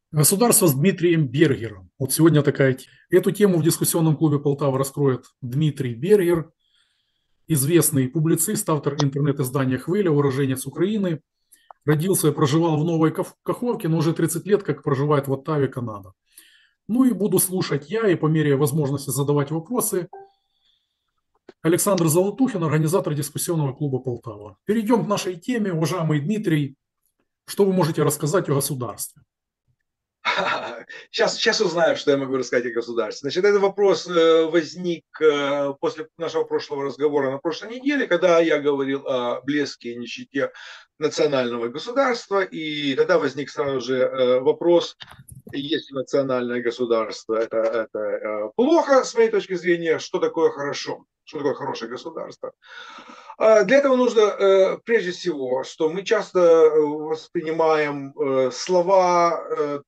Государство с Дмитрием Бергером. Вот сегодня такая тема. Эту тему в дискуссионном клубе Полтава раскроет Дмитрий Бергер, известный публицист, автор интернет-издания «Хвиля», уроженец Украины. Родился и проживал в Новой Каховке, но уже 30 лет как проживает в Оттаве, Канада. Ну и буду слушать я и по мере возможности задавать вопросы. Александр Золотухин, организатор дискуссионного клуба Полтава. Перейдем к нашей теме. Уважаемый Дмитрий, что вы можете рассказать о государстве? Сейчас узнаем, что я могу рассказать о государстве. Значит, этот вопрос возник после нашего прошлого разговора на прошлой неделе, когда я говорил о блеске и нищете национального государства, и тогда возник сразу же вопрос, если национальное государство это плохо, с моей точки зрения, что такое хорошо, что такое хорошее государство. Для этого нужно, прежде всего, что мы часто воспринимаем слова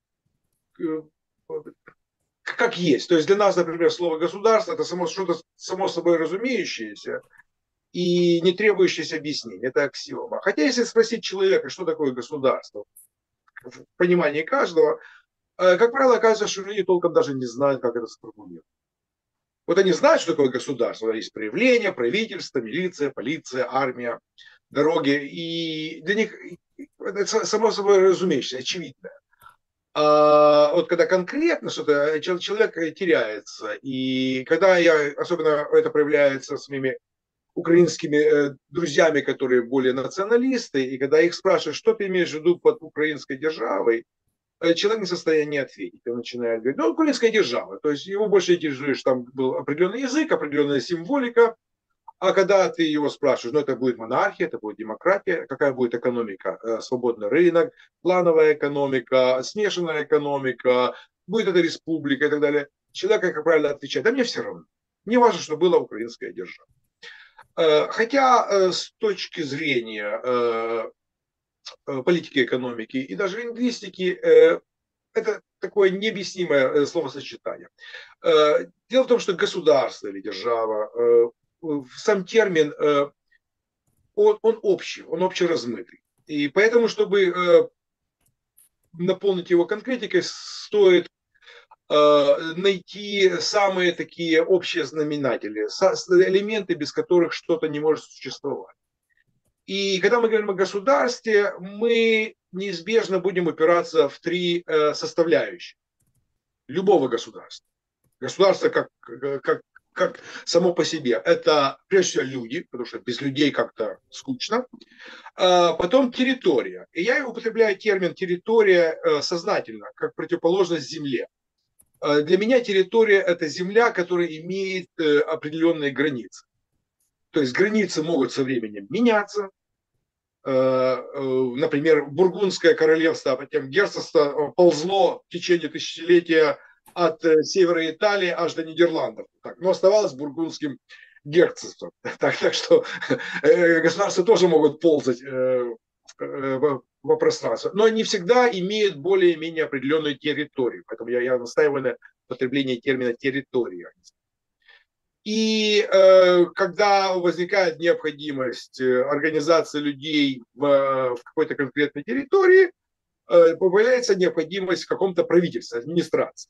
как есть. То есть для нас, например, слово государство это что-то само собой разумеющееся и не требующееся объяснения. Это аксиома. Хотя если спросить человека, что такое государство, в понимании каждого, как правило, оказывается, что люди толком даже не знают, как это сформулировать. Вот они знают, что такое государство. Есть проявление, правительство, милиция, полиция, армия, дороги. И для них это само собой разумеющееся, очевидно. Вот когда конкретно что-то, человек теряется. И когда особенно это проявляется с моими украинскими друзьями, которые более националисты, и когда их спрашивают, что ты имеешь в виду под украинской державой, человек не в состоянии ответить. Он начинает говорить, ну, украинская держава. То есть его больше интересует, что там был определенный язык, определенная символика, а когда ты его спрашиваешь, ну это будет монархия, это будет демократия, какая будет экономика, свободный рынок, плановая экономика, смешанная экономика, будет это республика и так далее. Человек, как правильно отвечает, да мне все равно. Не важно, что была украинская держава. Хотя с точки зрения политики, экономики и даже лингвистики это такое необъяснимое словосочетание. Дело в том, что государство или держава, сам термин, он общий, он общеразмытый. И поэтому, чтобы наполнить его конкретикой, стоит найти самые такие общие знаменатели, элементы, без которых что-то не может существовать. И когда мы говорим о государстве, мы неизбежно будем опираться в три составляющих любого государства. Государство как само по себе. Это прежде всего люди, потому что без людей как-то скучно. Потом территория. И я употребляю термин территория сознательно, как противоположность земле. Для меня территория это земля, которая имеет определенные границы. То есть границы могут со временем меняться. Например, Бургундское королевство, а потом герцогство ползло в течение тысячелетия от севера Италии аж до Нидерландов. Так, но оставалось бургундским герцогством. Так что государства тоже могут ползать во пространство. Но они всегда имеют более-менее определенную территорию. Поэтому я настаиваю на потреблении термина территория. И когда возникает необходимость организации людей в какой-то конкретной территории, появляется необходимость в каком-то правительстве, администрации.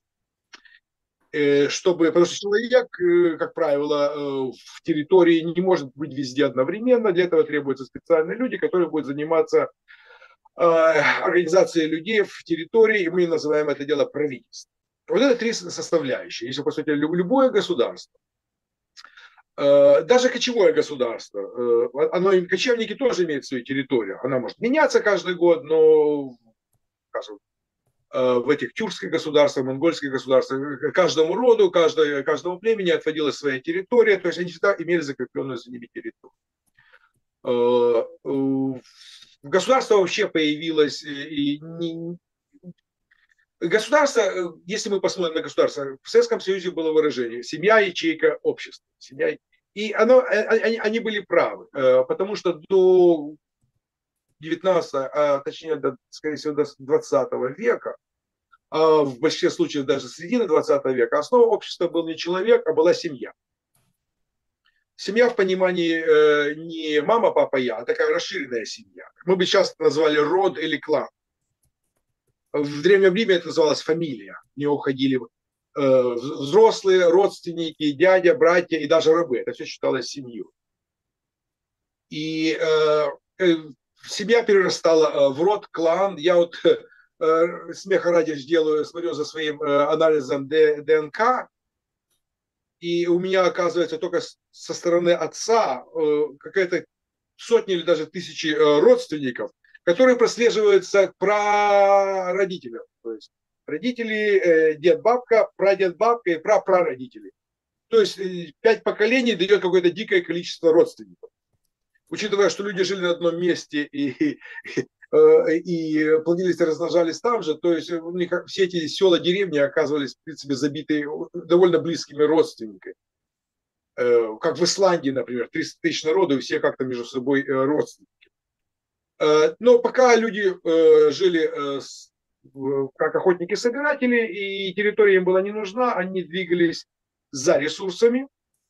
Потому что человек, как правило, в территории не может быть везде одновременно. Для этого требуются специальные люди, которые будут заниматься организацией людей в территории, и мы называем это дело правительством. Вот это три составляющие. Если, по сути, любое государство, даже кочевое государство, кочевники тоже имеют свою территорию. Она может меняться каждый год, но скажем, в этих тюркских государствах, монгольских государствах, каждому роду, каждому племени отводилась своя территория, то есть они всегда имели закрепленную за ними территорию. Государство вообще появилось, государство, если мы посмотрим на государство, в Советском Союзе было выражение «семья, ячейка, общество». И они были правы, потому что до 19, точнее, скорее всего, до 20 века, в большинстве случаев даже середины 20 века, основа общества был не человек, а была семья. Семья в понимании не мама, папа, я, а такая расширенная семья. Мы бы сейчас назвали род или клан. В Древнем Риме это называлось фамилия. В нее уходили взрослые, родственники, дядя, братья и даже рабы. Это все считалось семьей. И семья перерастала в род, клан. Я вот смеха ради смотрю за своим анализом ДНК, и у меня оказывается только со стороны отца какая-то сотни или даже тысячи родственников, которые прослеживаются к прародителям. То есть родители, дед, бабка, прадед, бабка и прапрародители. То есть 5 поколений дает какое-то дикое количество родственников. Учитывая, что люди жили на одном месте и плодились и размножались там же, то есть у них все эти села, деревни оказывались, в принципе, забиты довольно близкими родственниками. Как в Исландии, например, 300 тысяч народу, и все как-то между собой родственники. Но пока люди жили как охотники-собиратели, и территория им была не нужна, они двигались за ресурсами.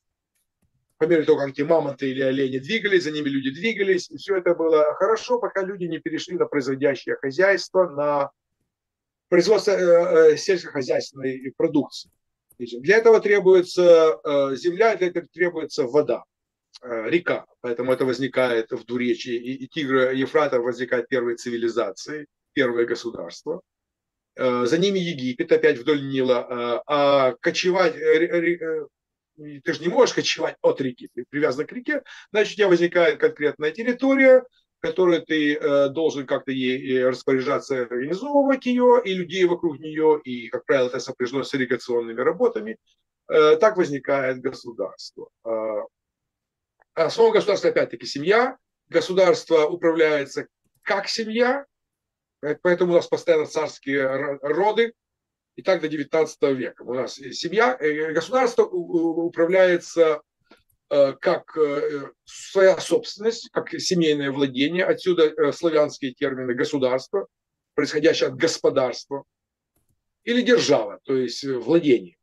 По мере того, как эти мамонты или олени двигались, за ними люди двигались. И все это было хорошо, пока люди не перешли на производящее хозяйство, на производство сельскохозяйственной продукции. Для этого требуется земля, для этого требуется вода, река. Поэтому это возникает в Двуречии. И Тигра, Ефрата возникают первые цивилизации, первые государства. За ними Египет, опять вдоль Нила. А кочевать... Ты же не можешь кочевать от реки, ты привязан к реке, значит, у тебя возникает конкретная территория, которую ты должен как-то ей распоряжаться, организовывать ее, и людей вокруг нее, и, как правило, это сопряжено с ирригационными работами. Так возникает государство. Основа государства, опять-таки, семья. Государство управляется как семья, поэтому у нас постоянно царские роды. И так до 19 века. У нас семья, государство управляется как своя собственность, как семейное владение. Отсюда славянские термины государство, происходящее от господарства, или держава, то есть владение.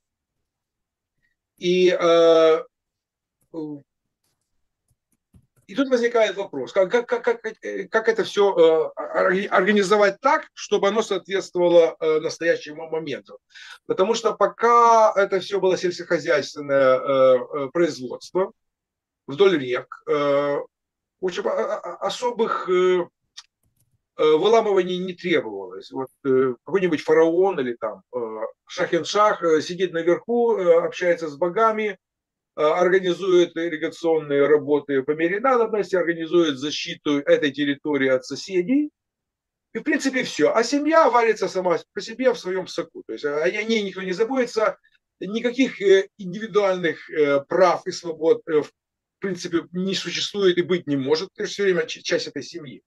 И тут возникает вопрос, как это все организовать так, чтобы оно соответствовало настоящему моменту. Потому что пока это все было сельскохозяйственное производство вдоль рек, очень особых выламываний не требовалось. Вот какой-нибудь фараон или там Шах-ин-Шах сидит наверху, общается с богами, организует ирригационные работы по мере надобности, организует защиту этой территории от соседей. И, в принципе, все. А семья варится сама по себе в своем соку. То есть о ней никто не заботится, никаких индивидуальных прав и свобод, в принципе, не существует и быть не может. Ты же все время часть этой семьи.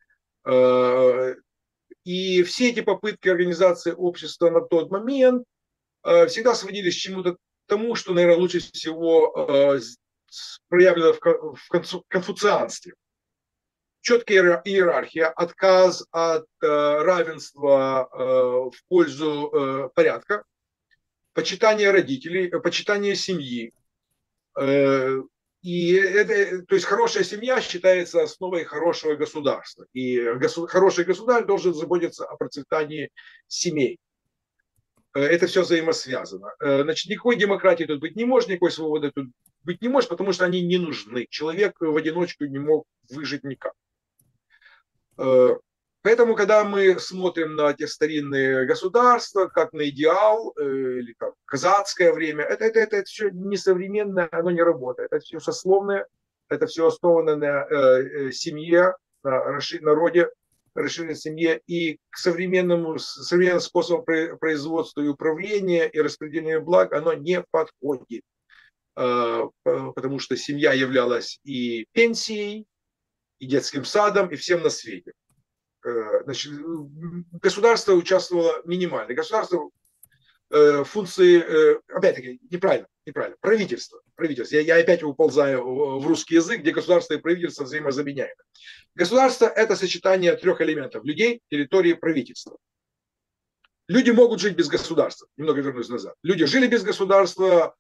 И все эти попытки организации общества на тот момент всегда сводились к чему-то тому, что, наверное, лучше всего проявлено в конфуцианстве. Четкая иерархия, отказ от равенства в пользу порядка, почитание родителей, почитание семьи. И это, то есть хорошая семья считается основой хорошего государства. И хороший государь должен заботиться о процветании семей. Это все взаимосвязано. Значит, никакой демократии тут быть не может, никакой свободы тут быть не может, потому что они не нужны. Человек в одиночку не мог выжить никак. Поэтому, когда мы смотрим на те старинные государства, как на идеал, или как казацкое время, это все несовременное, оно не работает. Это все сословное, это все основано на семье, на роде, расширенной семье, и к современным способам производства и управления и распределения благ оно не подходит. Потому что семья являлась и пенсией, и детским садом, и всем на свете. Значит, государство участвовало минимально. Государство функции, опять-таки, неправильно, правительство. Я опять уползаю в русский язык, где государство и правительство взаимозаменяемы. Государство – это сочетание 3 элементов: людей, территории, правительства. Люди могут жить без государства. Немного вернусь назад. Люди жили без государства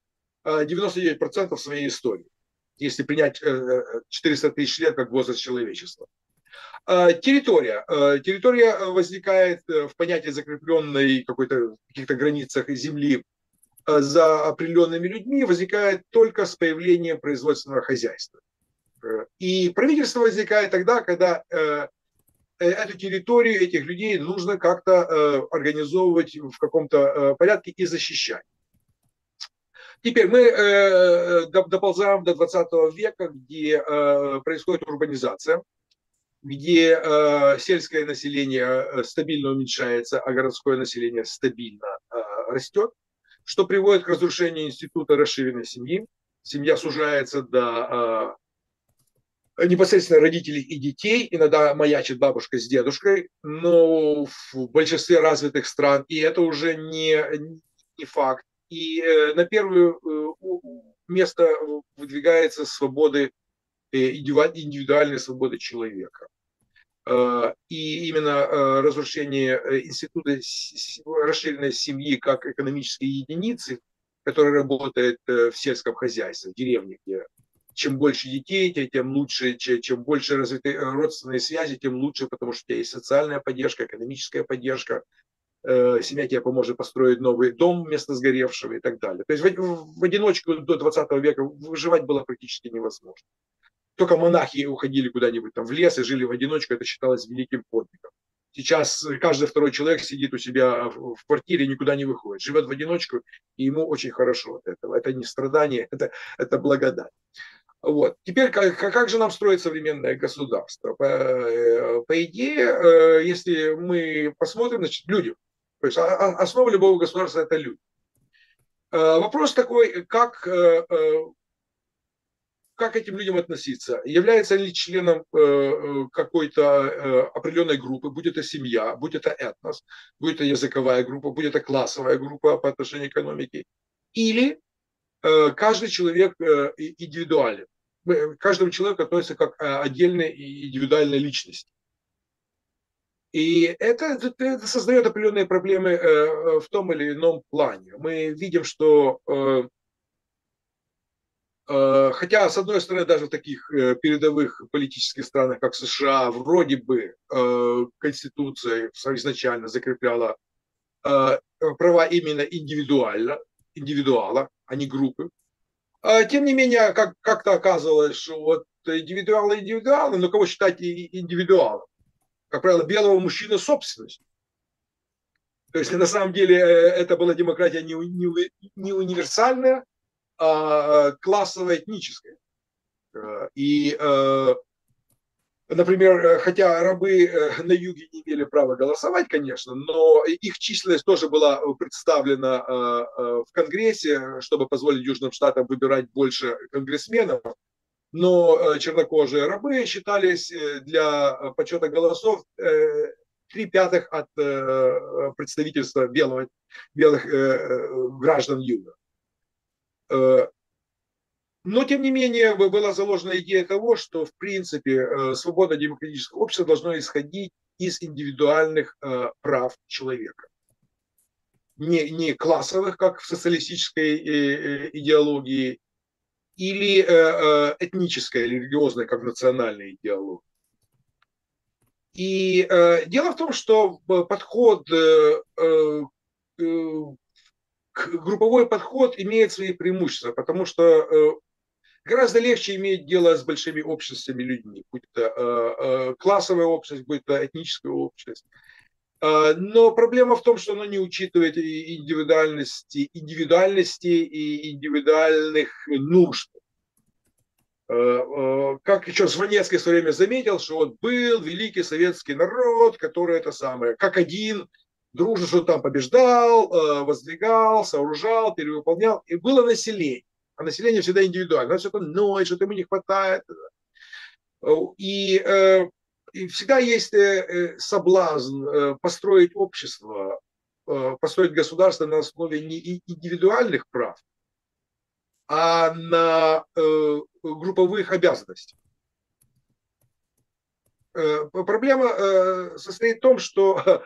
99% своей истории, если принять 400 тысяч лет как возраст человечества. Территория. Территория возникает в понятии закрепленной в каких-то границах земли за определенными людьми, возникает только с появлением производственного хозяйства. И правительство возникает тогда, когда эту территорию, этих людей нужно как-то организовывать в каком-то порядке и защищать. Теперь мы доползаем до 20 века, где происходит урбанизация, где сельское население стабильно уменьшается, а городское население стабильно растет, что приводит к разрушению института расширенной семьи. Семья сужается до непосредственно родителей и детей, иногда маячит бабушка с дедушкой, но в большинстве развитых стран, и это уже не факт. И на первое место выдвигается свободы, индивидуальной свободы человека. И именно разрушение института расширенной семьи как экономической единицы, которая работает в сельском хозяйстве, в деревне, где чем больше детей, тем лучше, чем больше развиты родственные связи, тем лучше, потому что у тебя есть социальная поддержка, экономическая поддержка, семья тебе поможет построить новый дом вместо сгоревшего и так далее. То есть в одиночку до 20 века выживать было практически невозможно. Только монахи уходили куда-нибудь там в лес и жили в одиночку, это считалось великим подвигом. Сейчас каждый второй человек сидит у себя в квартире и никуда не выходит, живет в одиночку, и ему очень хорошо от этого. Это не страдание, это благодать. Вот. Теперь, как же нам строить современное государство? По идее, если мы посмотрим, значит, люди. То есть основа любого государства – это люди. Вопрос такой, как этим людям относиться? Является ли членом какой-то определенной группы, будь это семья, будь это этнос, будь это языковая группа, будь это классовая группа по отношению к экономике, или каждый человек индивидуален. Каждому человеку относится как отдельной индивидуальной личности. И это создает определенные проблемы в том или ином плане. Мы видим, что хотя, с одной стороны, даже в таких передовых политических странах, как США, вроде бы Конституция изначально закрепляла права именно индивидуала, а не группы. Тем не менее, как-то оказывалось, что вот индивидуалы, но кого считать индивидуалом? Как правило, белого мужчины собственность. То есть, на самом деле, это была демократия не универсальная, а классово-этническая. И, например, хотя рабы на юге не имели права голосовать, конечно, но их численность тоже была представлена в Конгрессе, чтобы позволить Южным Штатам выбирать больше конгрессменов. Но чернокожие рабы считались для подсчета голосов 3/5 от представительства белых граждан Юга. Но, тем не менее, была заложена идея того, что, в принципе, свобода демократического общества должна исходить из индивидуальных прав человека. Не классовых, как в социалистической идеологии, или этнической, или религиозной, как в национальной идеологии. И дело в том, что групповой подход имеет свои преимущества, потому что гораздо легче иметь дело с большими общностями людьми, будь это классовая общность, будь это этническая общность. Но проблема в том, что оно не учитывает индивидуальности и индивидуальных нужд. Как еще Жванецкий в свое время заметил, что вот был великий советский народ, который это самое, как один, дружно что-то там побеждал, воздвигал, сооружал, перевыполнял, и было население. А население всегда индивидуально, что-то ноет, что-то ему не хватает. И всегда есть соблазн построить общество, построить государство на основе не индивидуальных прав, а на групповых обязанностей. Проблема состоит в том, что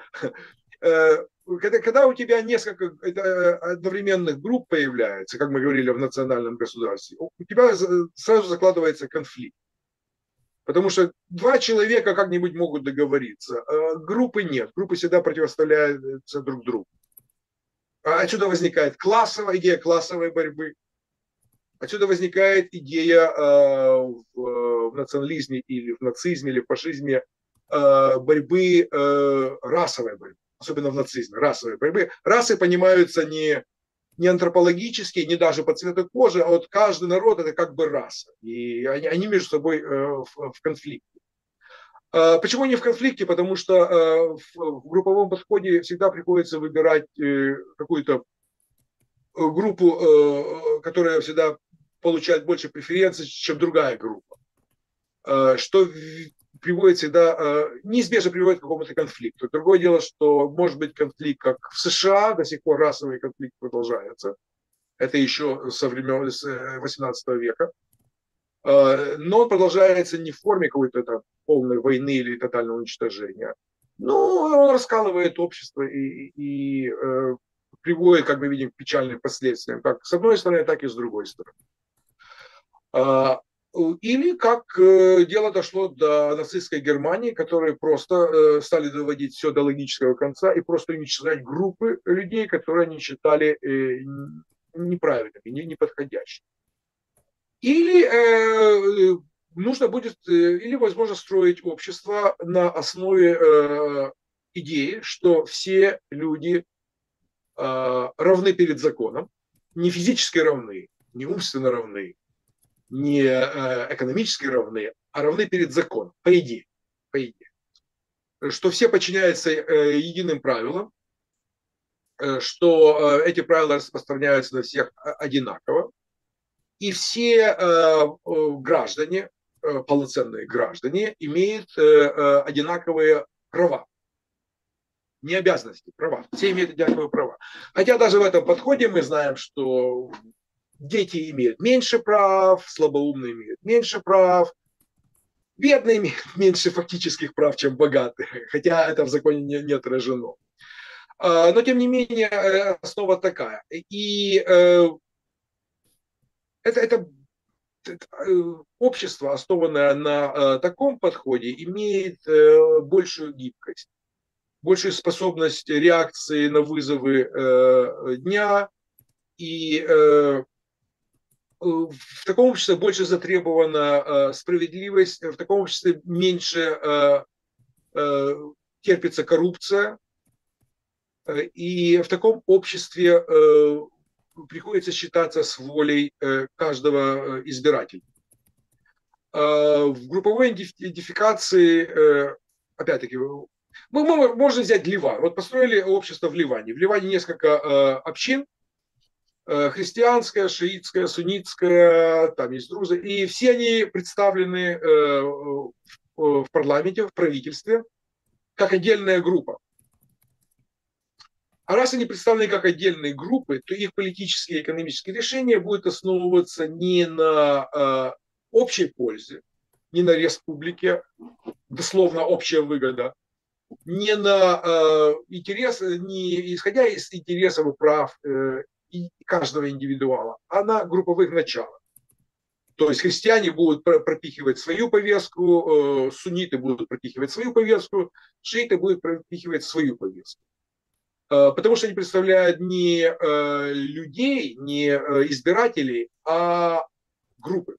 когда у тебя несколько одновременных групп появляется, как мы говорили в национальном государстве, у тебя сразу закладывается конфликт. Потому что два человека как-нибудь могут договориться. Группы нет. Группы всегда противостояются друг другу. Отсюда возникает идея классовой борьбы. Отсюда возникает идея в национализме или в нацизме или в фашизме борьбы, расовой борьбы. Особенно в нацизме, расовой борьбы. Расы понимаются не антропологически, не даже по цвету кожи, а вот каждый народ это как бы раса. И они между собой в конфликте. Почему не в конфликте? Потому что в групповом подходе всегда приходится выбирать какую-то группу, которая всегда получает больше преференций, чем другая группа. Что приводит всегда, неизбежно приводит к какому-то конфликту. Другое дело, что может быть конфликт, как в США, до сих пор расовый конфликт продолжается. Это еще со времен 18 века. Но он продолжается не в форме какой-то полной войны или тотального уничтожения. Но он раскалывает общество и приводит, как мы видим, к печальным последствиям, как с одной стороны, так и с другой стороны. Или как дело дошло до нацистской Германии, которые просто стали доводить все до логического конца и просто уничтожать группы людей, которые они считали неправильными, неподходящими. Или нужно будет, или возможно строить общество на основе идеи, что все люди равны перед законом, не физически равны, не умственно равны, не экономически равны, а равны перед законом, по идее. Что все подчиняются единым правилам, что эти правила распространяются на всех одинаково, и все граждане, полноценные граждане, имеют одинаковые права. Не обязанности, права. Все имеют одинаковые права. Хотя даже в этом подходе мы знаем, что дети имеют меньше прав, слабоумные имеют меньше прав, бедные имеют меньше фактических прав, чем богатые. Хотя это в законе не отражено. Но тем не менее основа такая. И это общество, основанное на таком подходе, имеет большую гибкость, большую способность реакции на вызовы дня. И в таком обществе больше затребована справедливость, в таком обществе меньше терпится коррупция. И в таком обществе приходится считаться с волей каждого избирателя. В групповой идентификации, опять-таки, можно взять Ливан. Вот построили общество в Ливане. В Ливане несколько общин. Христианская, шиитская, суннитская, там есть друзы. И все они представлены в парламенте, в правительстве, как отдельная группа. А раз они представлены как отдельные группы, то их политические и экономические решения будут основываться не на общей пользе, не на республике, дословно общая выгода, не на интерес, не исходя из интересов и прав каждого индивидуала, а на групповых началах. То есть христиане будут пропихивать свою повестку, сунниты будут пропихивать свою повестку, шииты будут пропихивать свою повестку. Потому что они представляют не людей, не избирателей, а группы.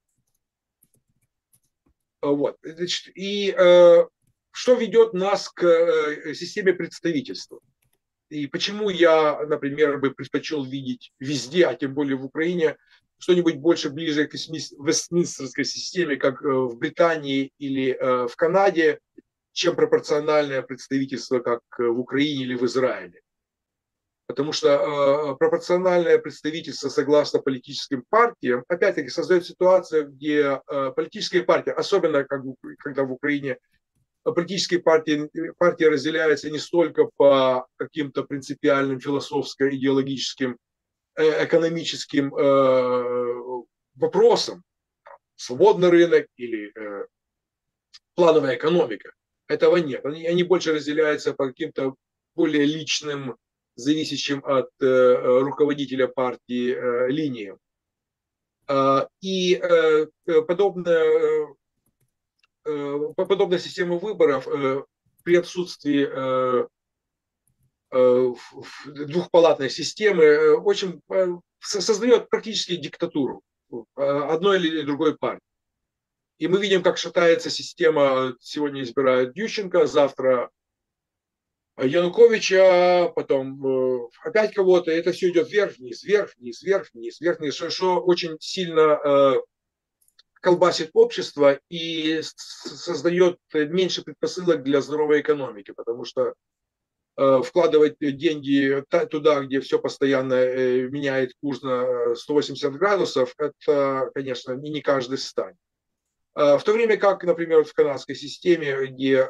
Вот. Значит, и что ведет нас к системе представительства? И почему я, например, бы предпочел видеть везде, а тем более в Украине, что-нибудь больше ближе к вестминстерской системе, как в Британии или в Канаде, чем пропорциональное представительство, как в Украине или в Израиле. Потому что пропорциональное представительство согласно политическим партиям, опять-таки, создает ситуацию, где политические партии, особенно когда в Украине политические партии разделяются не столько по каким-то принципиальным философско-идеологическим, экономическим вопросам, свободный рынок или плановая экономика. Этого нет. Они больше разделяются по каким-то более личным, зависящим от руководителя партии линиям. И подобное подобная система выборов при отсутствии двухпалатной системы очень создает практически диктатуру одной или другой партии. И мы видим, как шатается система. Сегодня избирают Ющенко, завтра Януковича, потом опять кого-то. Это все идет вверх-вниз, вверх-вниз, вверх-вниз, вверх-вниз, что очень сильно колбасит общество и создает меньше предпосылок для здоровой экономики, потому что вкладывать деньги туда, где все постоянно меняет курс на 180 градусов, это, конечно, не каждый станет. В то время как, например, в канадской системе, где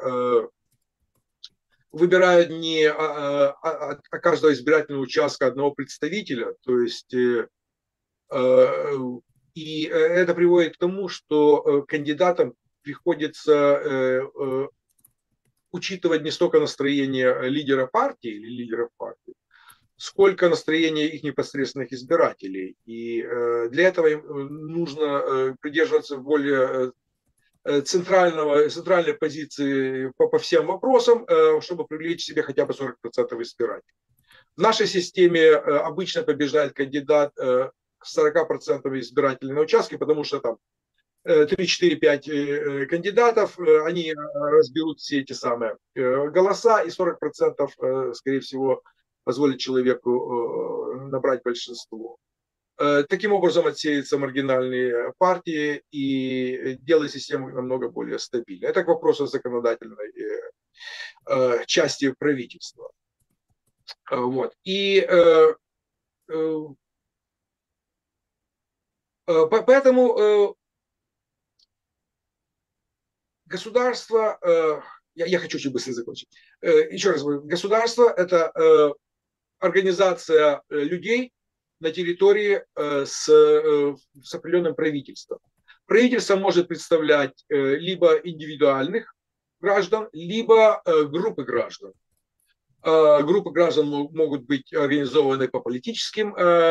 выбирают не от каждого избирательного участка одного представителя, то есть и это приводит к тому, что кандидатам приходится учитывать не столько настроение лидера партии или лидеров партии, сколько настроение их непосредственных избирателей. И для этого им нужно придерживаться более центральной позиции по всем вопросам, чтобы привлечь себе хотя бы 40% избирателей. В нашей системе обычно побеждает кандидат с 40% избирателей на участке, потому что там 3, 4, 5 кандидатов, они разберут все эти самые голоса, и 40%, скорее всего, позволит человеку набрать большинство. Таким образом отсеются маргинальные партии и делает систему намного более стабильной. Это к вопросу законодательной части правительства. Вот. И поэтому государство, я хочу чуть быстрее закончить. Еще раз говорю, государство – это организация людей на территории с определенным правительством. Правительство может представлять либо индивидуальных граждан, либо группы граждан. Группы граждан могут быть организованы по политическим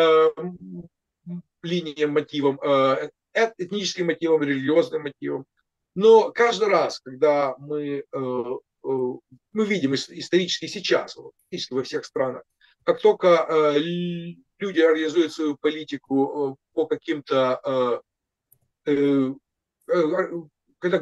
линиям, мотивам, этническим мотивам, религиозным мотивам. Но каждый раз, когда мы видим исторически сейчас, практически во всех странах, как только люди организуют свою политику по каким-то, когда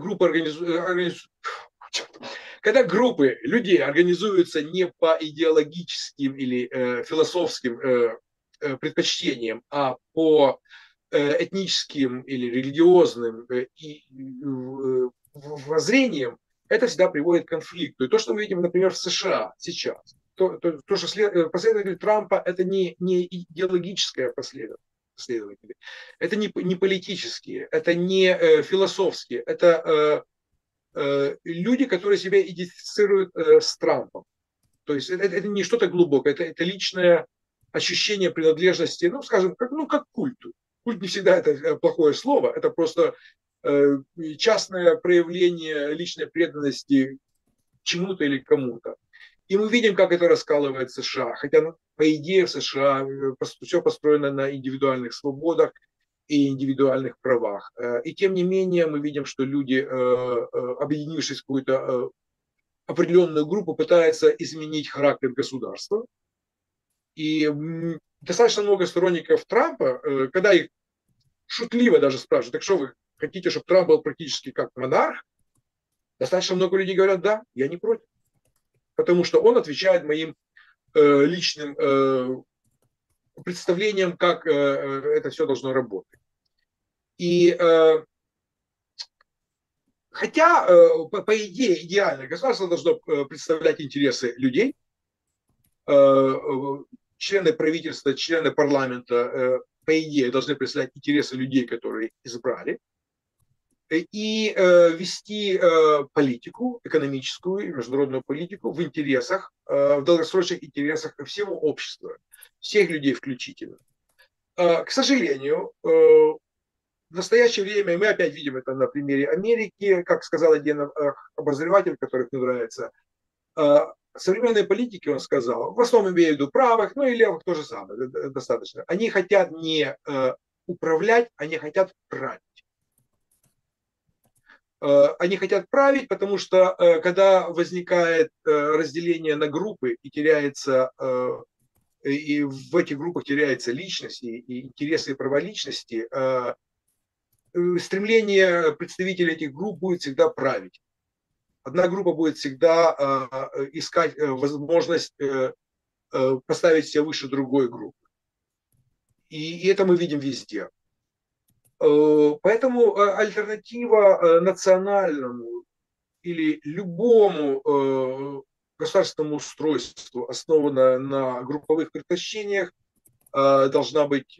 группы людей организуются не по идеологическим или философским предпочтениям, а по этническим или религиозным воззрениям, это всегда приводит к конфликту. И то, что мы видим, например, в США сейчас, то что последователи Трампа, это не идеологическое последователи, это не политические, это не философские, это люди, которые себя идентифицируют с Трампом. То есть это не что-то глубокое, это личное ощущение принадлежности, ну, скажем, как культу. Культ не всегда это плохое слово, это просто частное проявление личной преданности чему-то или кому-то. И мы видим, как это раскалывает США. Хотя, по идее, в США все построено на индивидуальных свободах и индивидуальных правах. И тем не менее, мы видим, что люди, объединившись в какую-то определенную группу, пытаются изменить характер государства. И достаточно много сторонников Трампа, когда их шутливо даже спрашивают, так что вы хотите, чтобы Трамп был практически как монарх? Достаточно много людей говорят, да, я не против. Потому что он отвечает моим личным представлениям, как это все должно работать. И хотя, по идее, идеально государство должно представлять интересы людей, члены правительства, члены парламента, по идее, должны представлять интересы людей, которые избрали, и вести политику, экономическую и международную политику в интересах, в долгосрочных интересах всего общества, всех людей включительно. К сожалению, в настоящее время, мы опять видим это на примере Америки, как сказал один обозреватель, который мне нравится, современные политики, он сказал, в основном имею в виду правых, но и левых тоже самое, достаточно. Они хотят не управлять, они хотят править. Они хотят править, потому что когда возникает разделение на группы и теряется, и в этих группах теряется личность и интересы и права личности, стремление представителей этих групп будет всегда править. Одна группа будет всегда искать возможность поставить себя выше другой группы. И это мы видим везде. Поэтому альтернатива национальному или любому государственному устройству, основанное на групповых предпочтениях, должна быть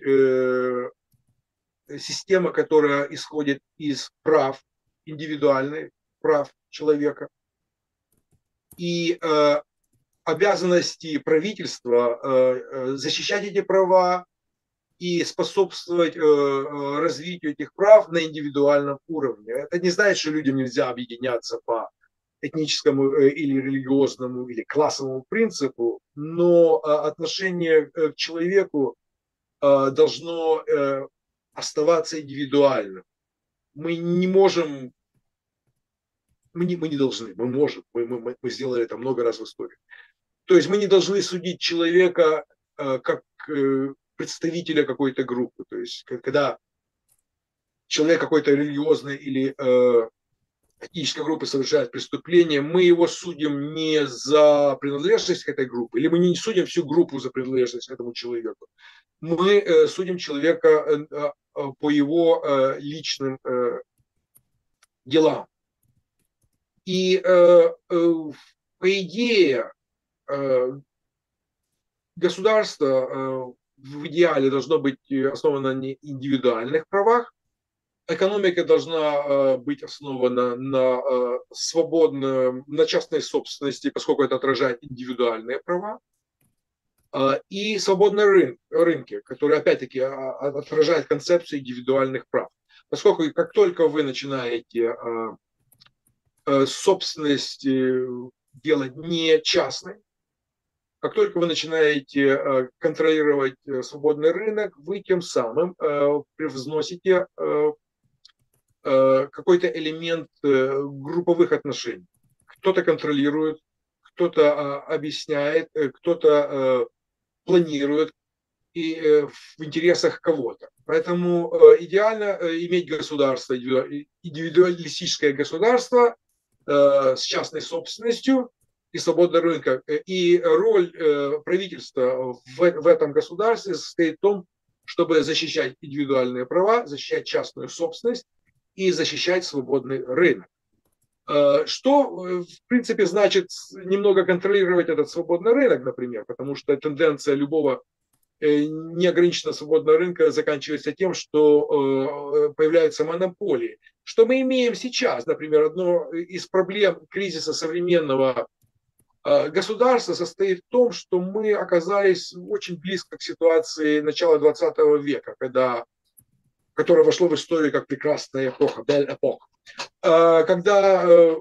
система, которая исходит из прав индивидуальных, прав человека и обязанности правительства защищать эти права и способствовать развитию этих прав на индивидуальном уровне. Это не значит, что людям нельзя объединяться по этническому или религиозному или классовому принципу, но отношение к человеку должно оставаться индивидуальным. Мы не можем, мы не должны, мы можем, мы сделали это много раз в истории. То есть мы не должны судить человека как представителя какой-то группы. То есть когда человек какой-то религиозной или этнической группы совершает преступление, мы его судим не за принадлежность к этой группе, или мы не судим всю группу за принадлежность к этому человеку. Мы судим человека по его личным делам. И по идее государство в идеале должно быть основано на индивидуальных правах. Экономика должна быть основана на на частной собственности, поскольку это отражает индивидуальные права. И свободные рынки, которые опять-таки отражают концепцию индивидуальных прав. Поскольку как только вы начинаете собственность делать не частной, как только вы начинаете контролировать свободный рынок, вы тем самым привносите какой-то элемент групповых отношений. Кто-то контролирует, кто-то объясняет, кто-то планирует и в интересах кого-то. Поэтому идеально иметь государство, индивидуалистическое государство с частной собственностью и свободный рынок. И роль правительства в этом государстве состоит в том, чтобы защищать индивидуальные права, защищать частную собственность и защищать свободный рынок. Что, в принципе, значит немного контролировать этот свободный рынок, например, потому что тенденция любого неограниченного свободного рынка заканчивается тем, что появляются монополии. Что мы имеем сейчас, например, одно из проблем кризиса современного государства состоит в том, что мы оказались очень близко к ситуации начала 20 века, которое вошло в историю как прекрасная эпоха, Бель Эпох, когда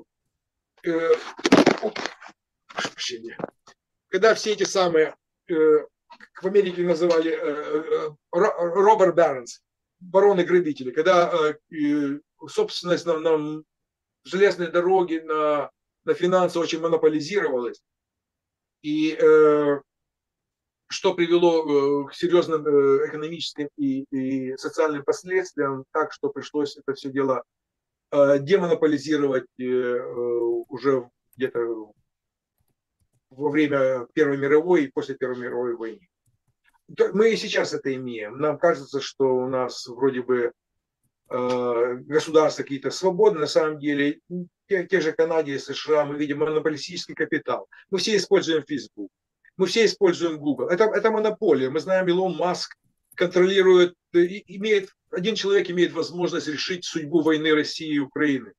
все эти самые, в Америке называли robber barons, бароны-грабители, когда собственность на железной дороге, на финансы очень монополизировалась, и что привело к серьезным экономическим и социальным последствиям, так что пришлось это все дело демонополизировать уже где-то во время Первой мировой и после Первой мировой войны. Мы и сейчас это имеем. Нам кажется, что у нас вроде бы государства какие-то свободны, на самом деле те же Канаде и США мы видим монополистический капитал. Мы все используем Facebook, мы все используем Google. Это монополия. Мы знаем, Илон Маск контролирует, один человек имеет возможность решить судьбу войны России и Украины.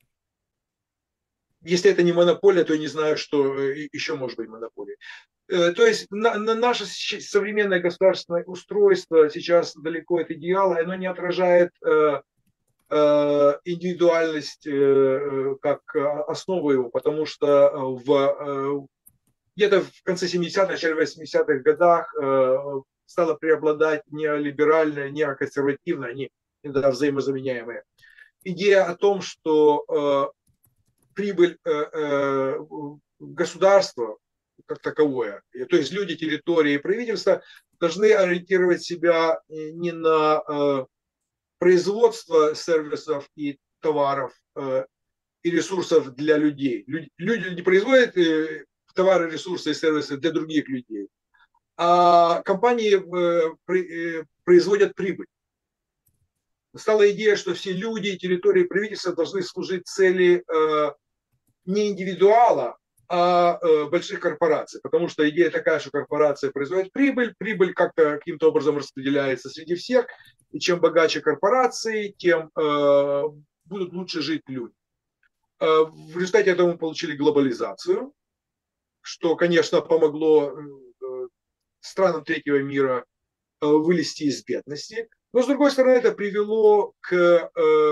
Если это не монополия, то я не знаю, что еще может быть монополией. То есть наше современное государственное устройство сейчас далеко от идеала, оно не отражает индивидуальность как основу его, потому что где-то в конце 70-х, начале 80-х годах стало преобладать неолиберальное, неоконсервативное, они иногда взаимозаменяемые идея о том, что прибыль государства как таковое, то есть люди, территории и правительства должны ориентировать себя не на производство сервисов и товаров и ресурсов для людей. Люди не производят товары, ресурсы и сервисы для других людей, а компании производят прибыль. Стала идея, что все люди, территории, правительства должны служить цели не индивидуала, а больших корпораций. Потому что идея такая, что корпорация производит прибыль, прибыль как-то каким-то образом распределяется среди всех, и чем богаче корпорации, тем будут лучше жить люди. В результате этого мы получили глобализацию, что, конечно, помогло странам третьего мира вылезти из бедности. Но, с другой стороны, это привело к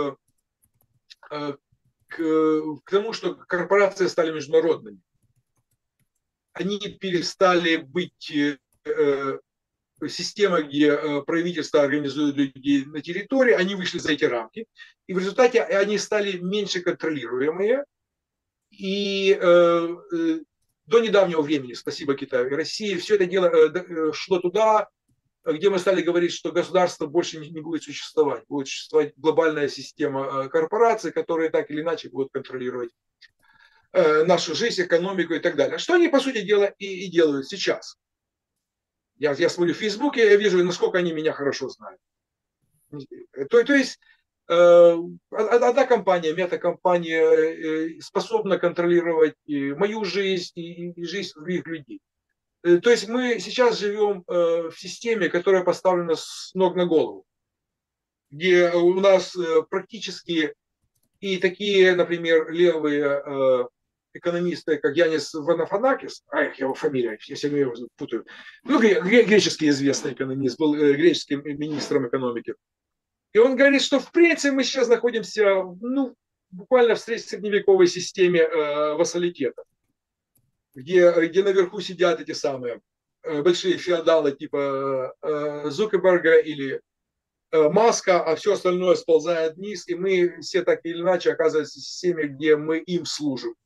тому, что корпорации стали международными. Они перестали быть системой, где правительство организует людей на территории, они вышли за эти рамки. И в результате они стали меньше контролируемые. И до недавнего времени, спасибо Китаю и России, все это дело шло туда, где мы стали говорить, что государство больше не будет существовать. Будет существовать глобальная система корпораций, которые так или иначе будут контролировать нашу жизнь, экономику и так далее. Что они, по сути дела, и делают сейчас. Я смотрю в Фейсбуке, я вижу, насколько они меня хорошо знают. То есть одна компания, мета-компания способна контролировать мою жизнь и жизнь других людей. То есть мы сейчас живем в системе, которая поставлена с ног на голову, где у нас практически и такие, например, левые экономисты, как Янис Ванафанакис, его фамилия, я все время путаю, ну, греческий известный экономист, был греческим министром экономики. И он говорит, что в принципе мы сейчас находимся, ну, буквально в средневековой системе вассалитета, где наверху сидят эти самые большие феодалы типа Зукерберга или Маска, а все остальное сползает вниз, и мы все так или иначе оказываемся в системе, где мы им служим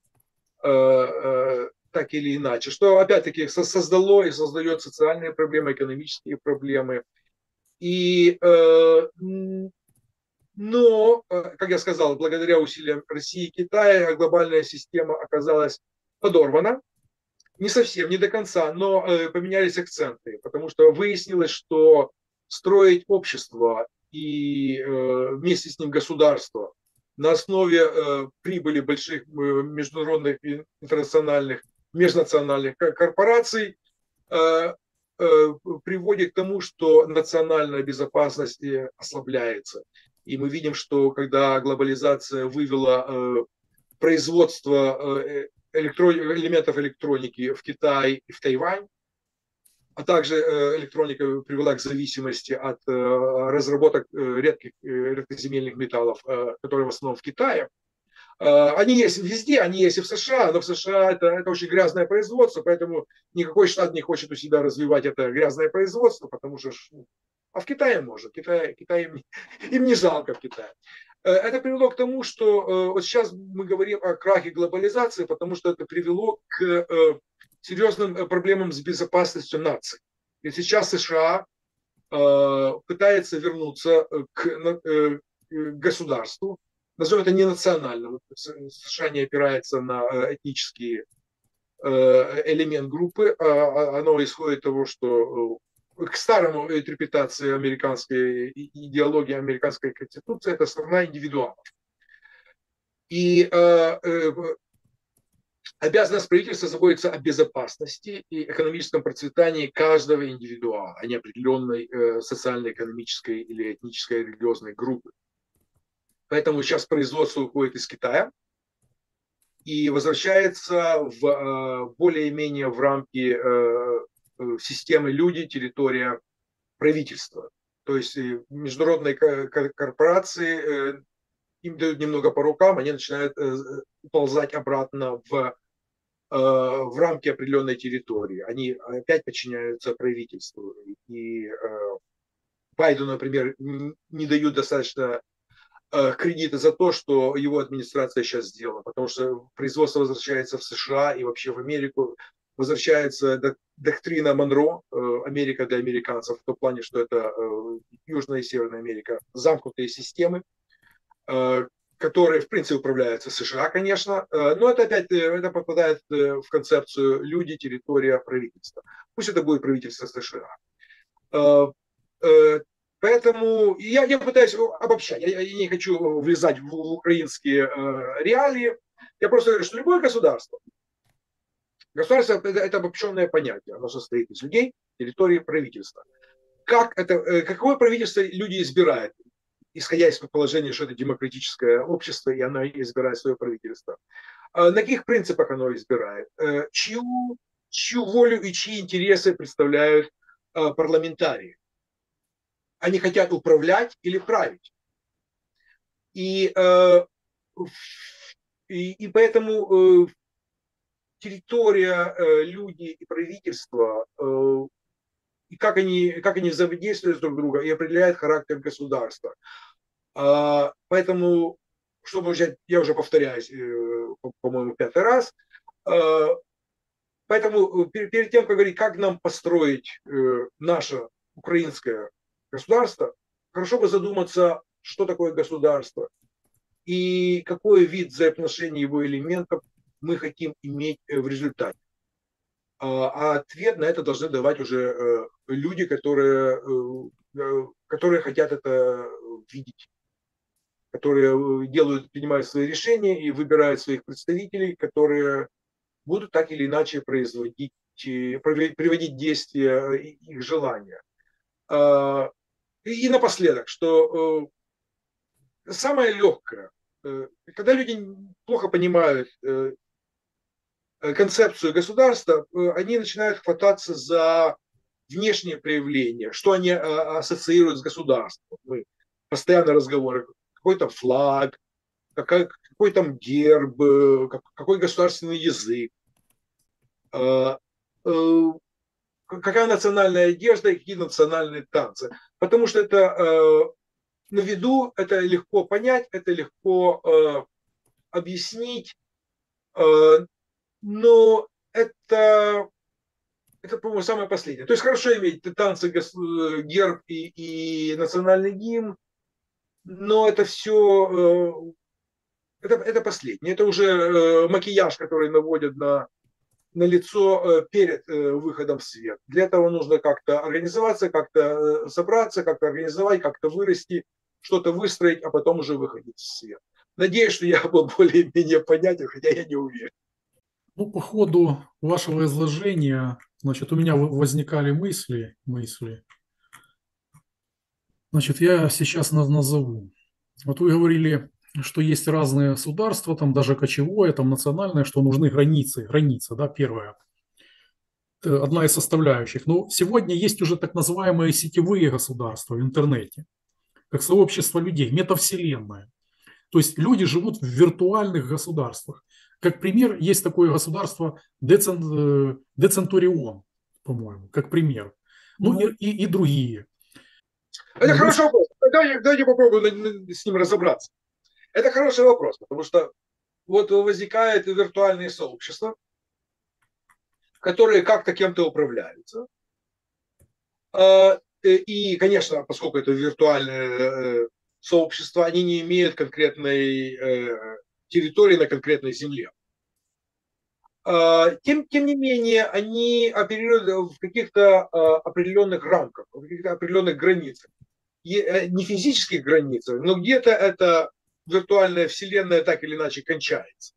так или иначе. Что опять-таки создало и создает социальные проблемы, экономические проблемы. И, но, как я сказал, благодаря усилиям России и Китая глобальная система оказалась подорвана. Не совсем, не до конца, но поменялись акценты, потому что выяснилось, что строить общество и вместе с ним государство на основе прибыли больших международных, интернациональных, межнациональных корпораций приводит к тому, что национальная безопасность ослабляется. И мы видим, что когда глобализация вывела производство элементов электроники в Китай и в Тайвань, а также электроника привела к зависимости от разработок редких редкоземельных металлов, которые в основном в Китае. Они есть везде, они есть и в США, но в США это очень грязное производство, поэтому никакой штат не хочет у себя развивать это грязное производство, потому что... А в Китае может, Китай им не жалко в Китае. Это привело к тому, что вот сейчас мы говорим о крахе глобализации, потому что это привело к серьезным проблемам с безопасностью наций. И сейчас США пытается вернуться к государству, назовем это не национальным. США не опирается на этнический элемент группы, оно исходит из того, что к старому интерпретации американской идеологии, американской конституции, это страна индивидуалов. И обязанность правительства заботиться о безопасности и экономическом процветании каждого индивидуала, а не определенной социально-экономической или этнической религиозной группы. Поэтому сейчас производство уходит из Китая и возвращается в более-менее в рамки системы люди, территория, правительства. То есть международные корпорации им дают немного по рукам, они начинают уползать обратно в рамки определенной территории. Они опять подчиняются правительству. И Байдену, например, не дают достаточно кредиты за то, что его администрация сейчас сделала, потому что производство возвращается в США и вообще в Америку, возвращается доктрина Монро, Америка для американцев, в том плане, что это Южная и Северная Америка, замкнутые системы, которые, в принципе, управляются США, конечно, но это опять это попадает в концепцию люди, территория, правительства. Пусть это будет правительство США. Поэтому я пытаюсь обобщать, я не хочу влезать в украинские реалии. Я просто говорю, что любое государство это обобщенное понятие, оно состоит из людей, территории, правительства. Какое правительство люди избирают, исходя из предположения, что это демократическое общество, и оно избирает свое правительство. На каких принципах оно избирает? Чью волю и чьи интересы представляют парламентарии? Они хотят управлять или править. И поэтому территория, люди и правительство, и как они взаимодействуют друг с другом, и определяет характер государства. Поэтому, чтобы я уже повторяюсь, по-моему, 5-й раз, поэтому перед тем, как говорить, как нам построить наше украинское государство, хорошо бы задуматься, что такое государство и какой вид взаимоотношений его элементов мы хотим иметь в результате. А ответ на это должны давать уже люди, которые хотят это видеть, которые принимают свои решения и выбирают своих представителей, которые будут так или иначе приводить действия их желания. И напоследок, что самое легкое, когда люди плохо понимают концепцию государства, они начинают хвататься за внешние проявления, что они ассоциируют с государством. Мы постоянно разговоры, какой там флаг, какой там герб, какой государственный язык, какая национальная одежда и какие национальные танцы. Потому что это на виду, это легко понять, это легко объяснить, но это, по-моему, самое последнее. То есть хорошо иметь танцы, герб и национальный гимн, но это все, это последнее. Это уже макияж, который наводят на лицо перед выходом в свет. Для этого нужно как-то организоваться, как-то собраться, как-то организовать, как-то вырасти, что-то выстроить, а потом уже выходить в свет. Надеюсь, что я был более-менее понятен, хотя я не уверен. Ну, по ходу вашего изложения, значит, у меня возникали мысли. Значит, я сейчас назову. Вот вы говорили, что есть разные государства, там даже кочевое, там национальное, что нужны границы, да, первое. Одна из составляющих. Но сегодня есть уже так называемые сетевые государства в интернете, как сообщество людей, метавселенная. То есть люди живут в виртуальных государствах. Как пример, есть такое государство Децентурион, по-моему, как пример. Ну и другие. Это хороший вопрос. Давайте попробуем с ним разобраться. Это хороший вопрос, потому что вот возникает виртуальные сообщества, которые как-то кем-то управляются. И, конечно, поскольку это виртуальные сообщества, они не имеют конкретной территории на конкретной земле. Тем не менее, они оперируют в каких-то определенных рамках, в каких-то определенных границах. Не физических границах, но где-то эта виртуальная вселенная так или иначе кончается.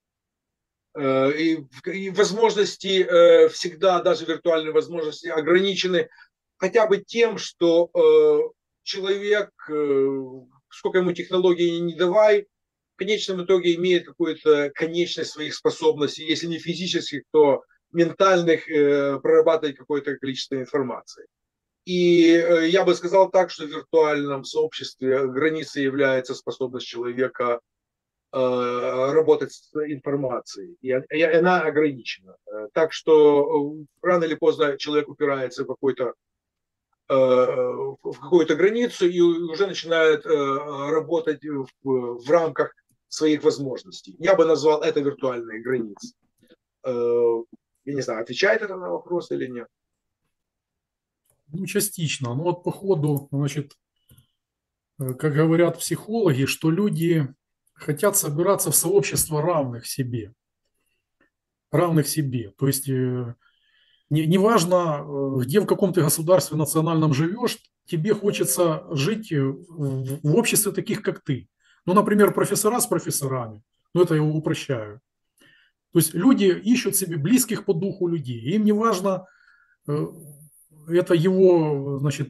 И возможности всегда, даже виртуальные возможности, ограничены хотя бы тем, что человек, сколько ему технологий не давай, в конечном итоге имеет какую-то конечность своих способностей, если не физических, то ментальных, прорабатывать какое-то количество информации. И я бы сказал так, что в виртуальном сообществе границей является способность человека работать с информацией, и она ограничена. Так что рано или поздно человек упирается в какой-то в какую-то границу и уже начинают работать в рамках своих возможностей. Я бы назвал это виртуальные границы. Я не знаю, отвечает это на вопрос или нет. Ну, частично. Ну, вот по ходу, значит, как говорят психологи, что люди хотят собираться в сообщество равных себе. Равных себе. То есть неважно, где в каком ты государстве национальном живешь, тебе хочется жить в обществе таких, как ты. Ну, например, профессора с профессорами. Ну, это я упрощаю. То есть люди ищут себе близких по духу людей. Им не важно, это его, значит,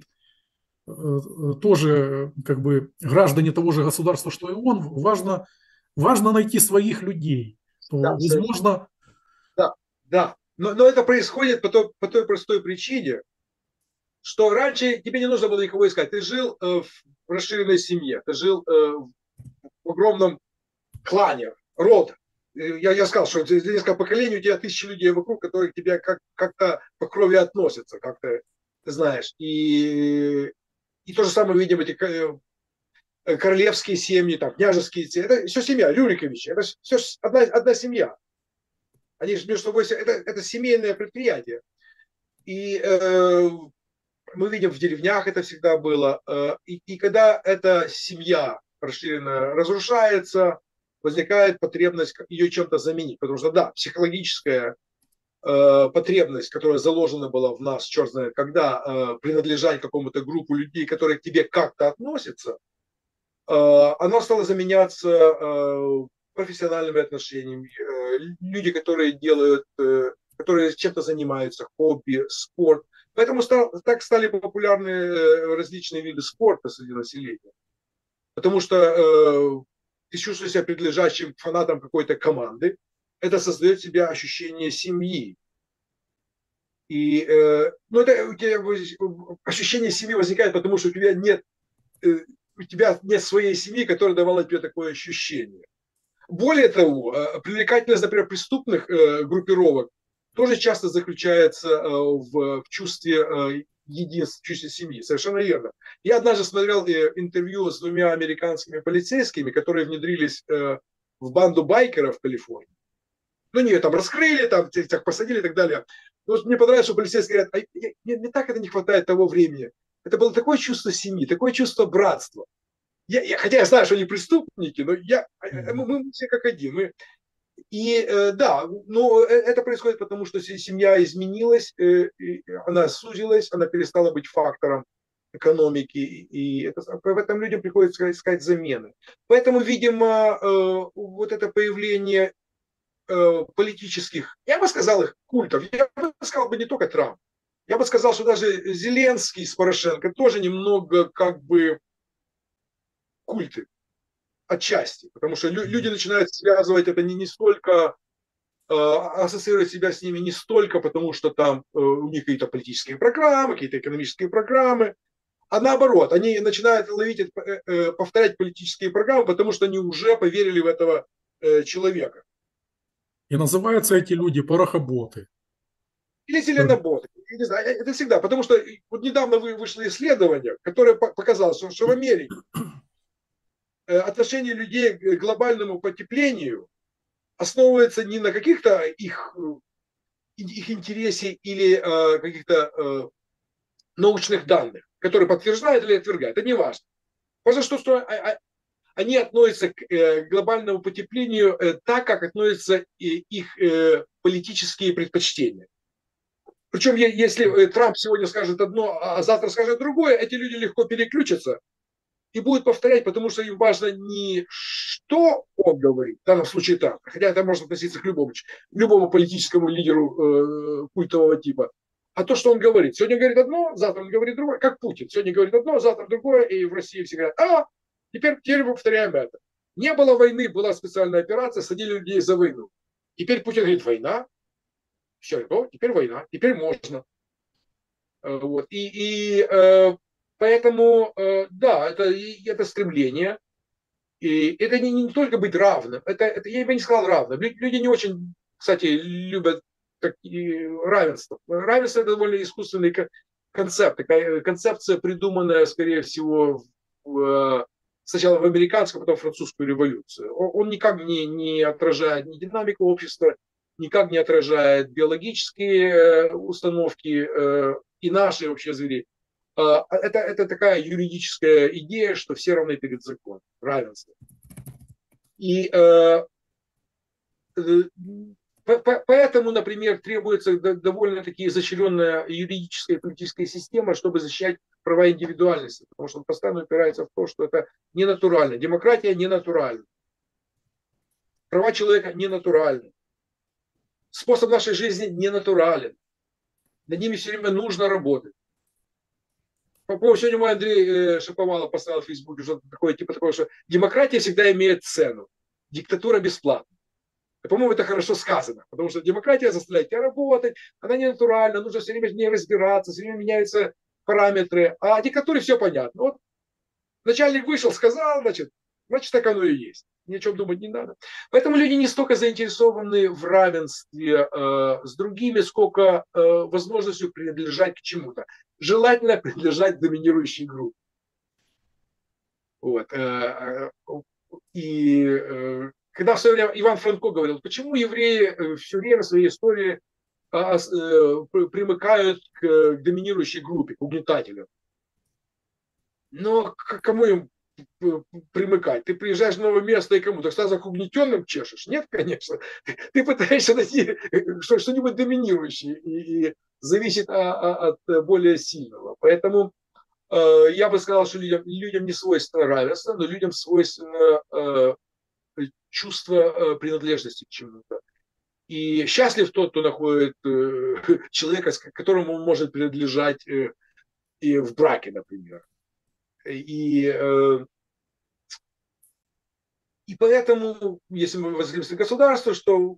тоже как бы граждане того же государства, что и он. Важно найти своих людей. То, Да, возможно, да, да. Но это происходит по той простой причине, что раньше тебе не нужно было никого искать. Ты жил в расширенной семье, ты жил в огромном клане, рода. Я сказал, что за несколько поколений у тебя тысячи людей вокруг, которые к тебе как-то по крови относятся, как-то, ты знаешь. И то же самое видим эти королевские семьи, там, княжеские семьи. Это все семья, Рюриковичи. Это все одна семья. Они же между собой, это семейное предприятие. И мы видим в деревнях это всегда было. И когда эта семья расширенная разрушается, возникает потребность ее чем-то заменить. Потому что, да, психологическая потребность, которая заложена была в нас, черт знает, когда принадлежать какому-то группу людей, которые к тебе как-то относятся, она стала заменяться профессиональными отношениями. Люди, которые делают, которые чем-то занимаются, хобби, спорт. Поэтому так стали популярны различные виды спорта среди населения. Потому что ты чувствуешь себя принадлежащим фанатом какой-то команды. Это создает в себе ощущение семьи. И ну, это у тебя ощущение семьи возникает, потому что у тебя нет своей семьи, которая давала тебе такое ощущение. Более того, привлекательность, например, преступных группировок тоже часто заключается в чувстве единства, в чувстве семьи. Совершенно верно. Я однажды смотрел интервью с двумя американскими полицейскими, которые внедрились в банду байкеров в Калифорнии. Ну, они ее там раскрыли, там всех посадили и так далее. Но вот мне понравилось, что полицейские говорят, мне так это не хватает того времени. Это было такое чувство семьи, такое чувство братства. Хотя я знаю, что они преступники, но мы все как один. Да, но это происходит потому, что семья изменилась, она сузилась, она перестала быть фактором экономики, и в этом людям приходится искать замены. Поэтому, видимо, вот это появление политических, я бы сказал, их культов, я бы сказал бы не только Трамп, я бы сказал, что даже Зеленский с Порошенко тоже немного как бы культы отчасти, потому что люди начинают связывать это не столько, ассоциировать себя с ними не столько потому, что там у них какие-то политические программы, какие-то экономические программы, а наоборот, они начинают ловить, повторять политические программы, потому что они уже поверили в этого человека. и называются эти люди порохоботы. Или зеленоботы. Я не знаю, это всегда. Потому что вот недавно вышло исследование, которое показало, что в Америке отношение людей к глобальному потеплению основывается не на каких-то их интересе или каких-то научных данных, которые подтверждают или отвергают. Это не важно. Важно, что они относятся к глобальному потеплению так, как относятся их политические предпочтения. Причем, если Трамп сегодня скажет одно, а завтра скажет другое, эти люди легко переключатся и будут повторять, потому что им важно не что он говорит, в данном случае Трамп, хотя это может относиться к любому политическому лидеру культового типа, а то, что он говорит. Сегодня говорит одно, завтра он говорит другое, как Путин. Сегодня говорит одно, завтра другое, и в России все говорят, теперь мы повторяем это. Не было войны, была специальная операция, садили людей за войну. Теперь Путин говорит, война, все, теперь война, теперь можно. Вот. Поэтому, да, это стремление. И это не только быть равным, я бы не сказал равным. Люди не очень, кстати, любят равенство. Равенство – это довольно искусственный такая концепция, придуманная, скорее всего, сначала в американскую, потом в французскую революцию. Он никак не отражает ни динамику общества, никак не отражает биологические установки и наши вообще звери. Это такая юридическая идея, что все равны перед законом, равенство. И поэтому, например, требуется довольно-таки изощренная юридическая и политическая система, чтобы защищать права индивидуальности, потому что он постоянно упирается в то, что это ненатурально. Демократия ненатуральна. Права человека ненатуральны. Способ нашей жизни ненатурален. Над ними все время нужно работать. По-моему, сегодня мой Андрей Шаповалов поставил в Фейсбуке что-то такое, типа такого, что демократия всегда имеет цену. Диктатура бесплатна. И, по-моему, это хорошо сказано, потому что демократия заставляет тебя работать, она не натуральна, нужно все время в ней разбираться, все время меняются параметры. А диктатуре все понятно. Вот начальник вышел, сказал, значит так оно и есть. Ни о чем думать не надо. Поэтому люди не столько заинтересованы в равенстве с другими, сколько возможностью принадлежать к чему-то. Желательно принадлежать доминирующей группе. Вот. И когда в свое время Иван Франко говорил, почему евреи все время в своей истории примыкают к доминирующей группе, к угнетателям. Но к кому им примыкать? Ты приезжаешь в новое место и кому? Так сразу к угнетенным чешешь? Нет, конечно. Ты пытаешься найти что-нибудь доминирующее и зависит от более сильного. Поэтому я бы сказал, что людям не свойственно равенство, но людям свойственно чувство принадлежности к чему-то. И счастлив тот, кто находит человека, которому он может принадлежать и в браке, например. И поэтому, если мы возводимся к государству, что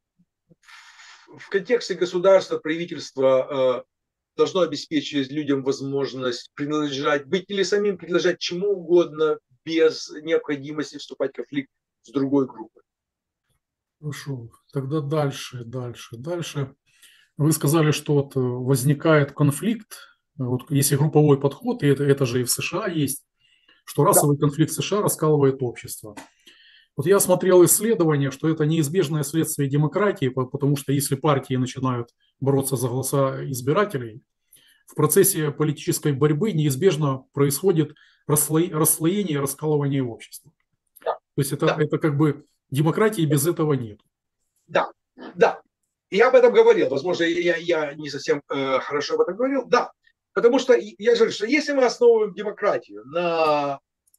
в контексте государства правительство должно обеспечивать людям возможность принадлежать, быть или самим принадлежать чему угодно без необходимости вступать в конфликт с другой группой. Хорошо, тогда дальше. Вы сказали, что вот возникает конфликт, вот если групповой подход, и это же и в США есть, что расовый конфликт в США раскалывает общество. Вот я смотрел исследование, что это неизбежное следствие демократии, потому что если партии начинают бороться за голоса избирателей, в процессе политической борьбы неизбежно происходит расслоение и раскалывание общества. Да. То есть это как бы демократии без этого нет. Да. Я об этом говорил. Возможно, я не совсем хорошо об этом говорил. Да. Потому что я говорю, что если мы основываем демократию на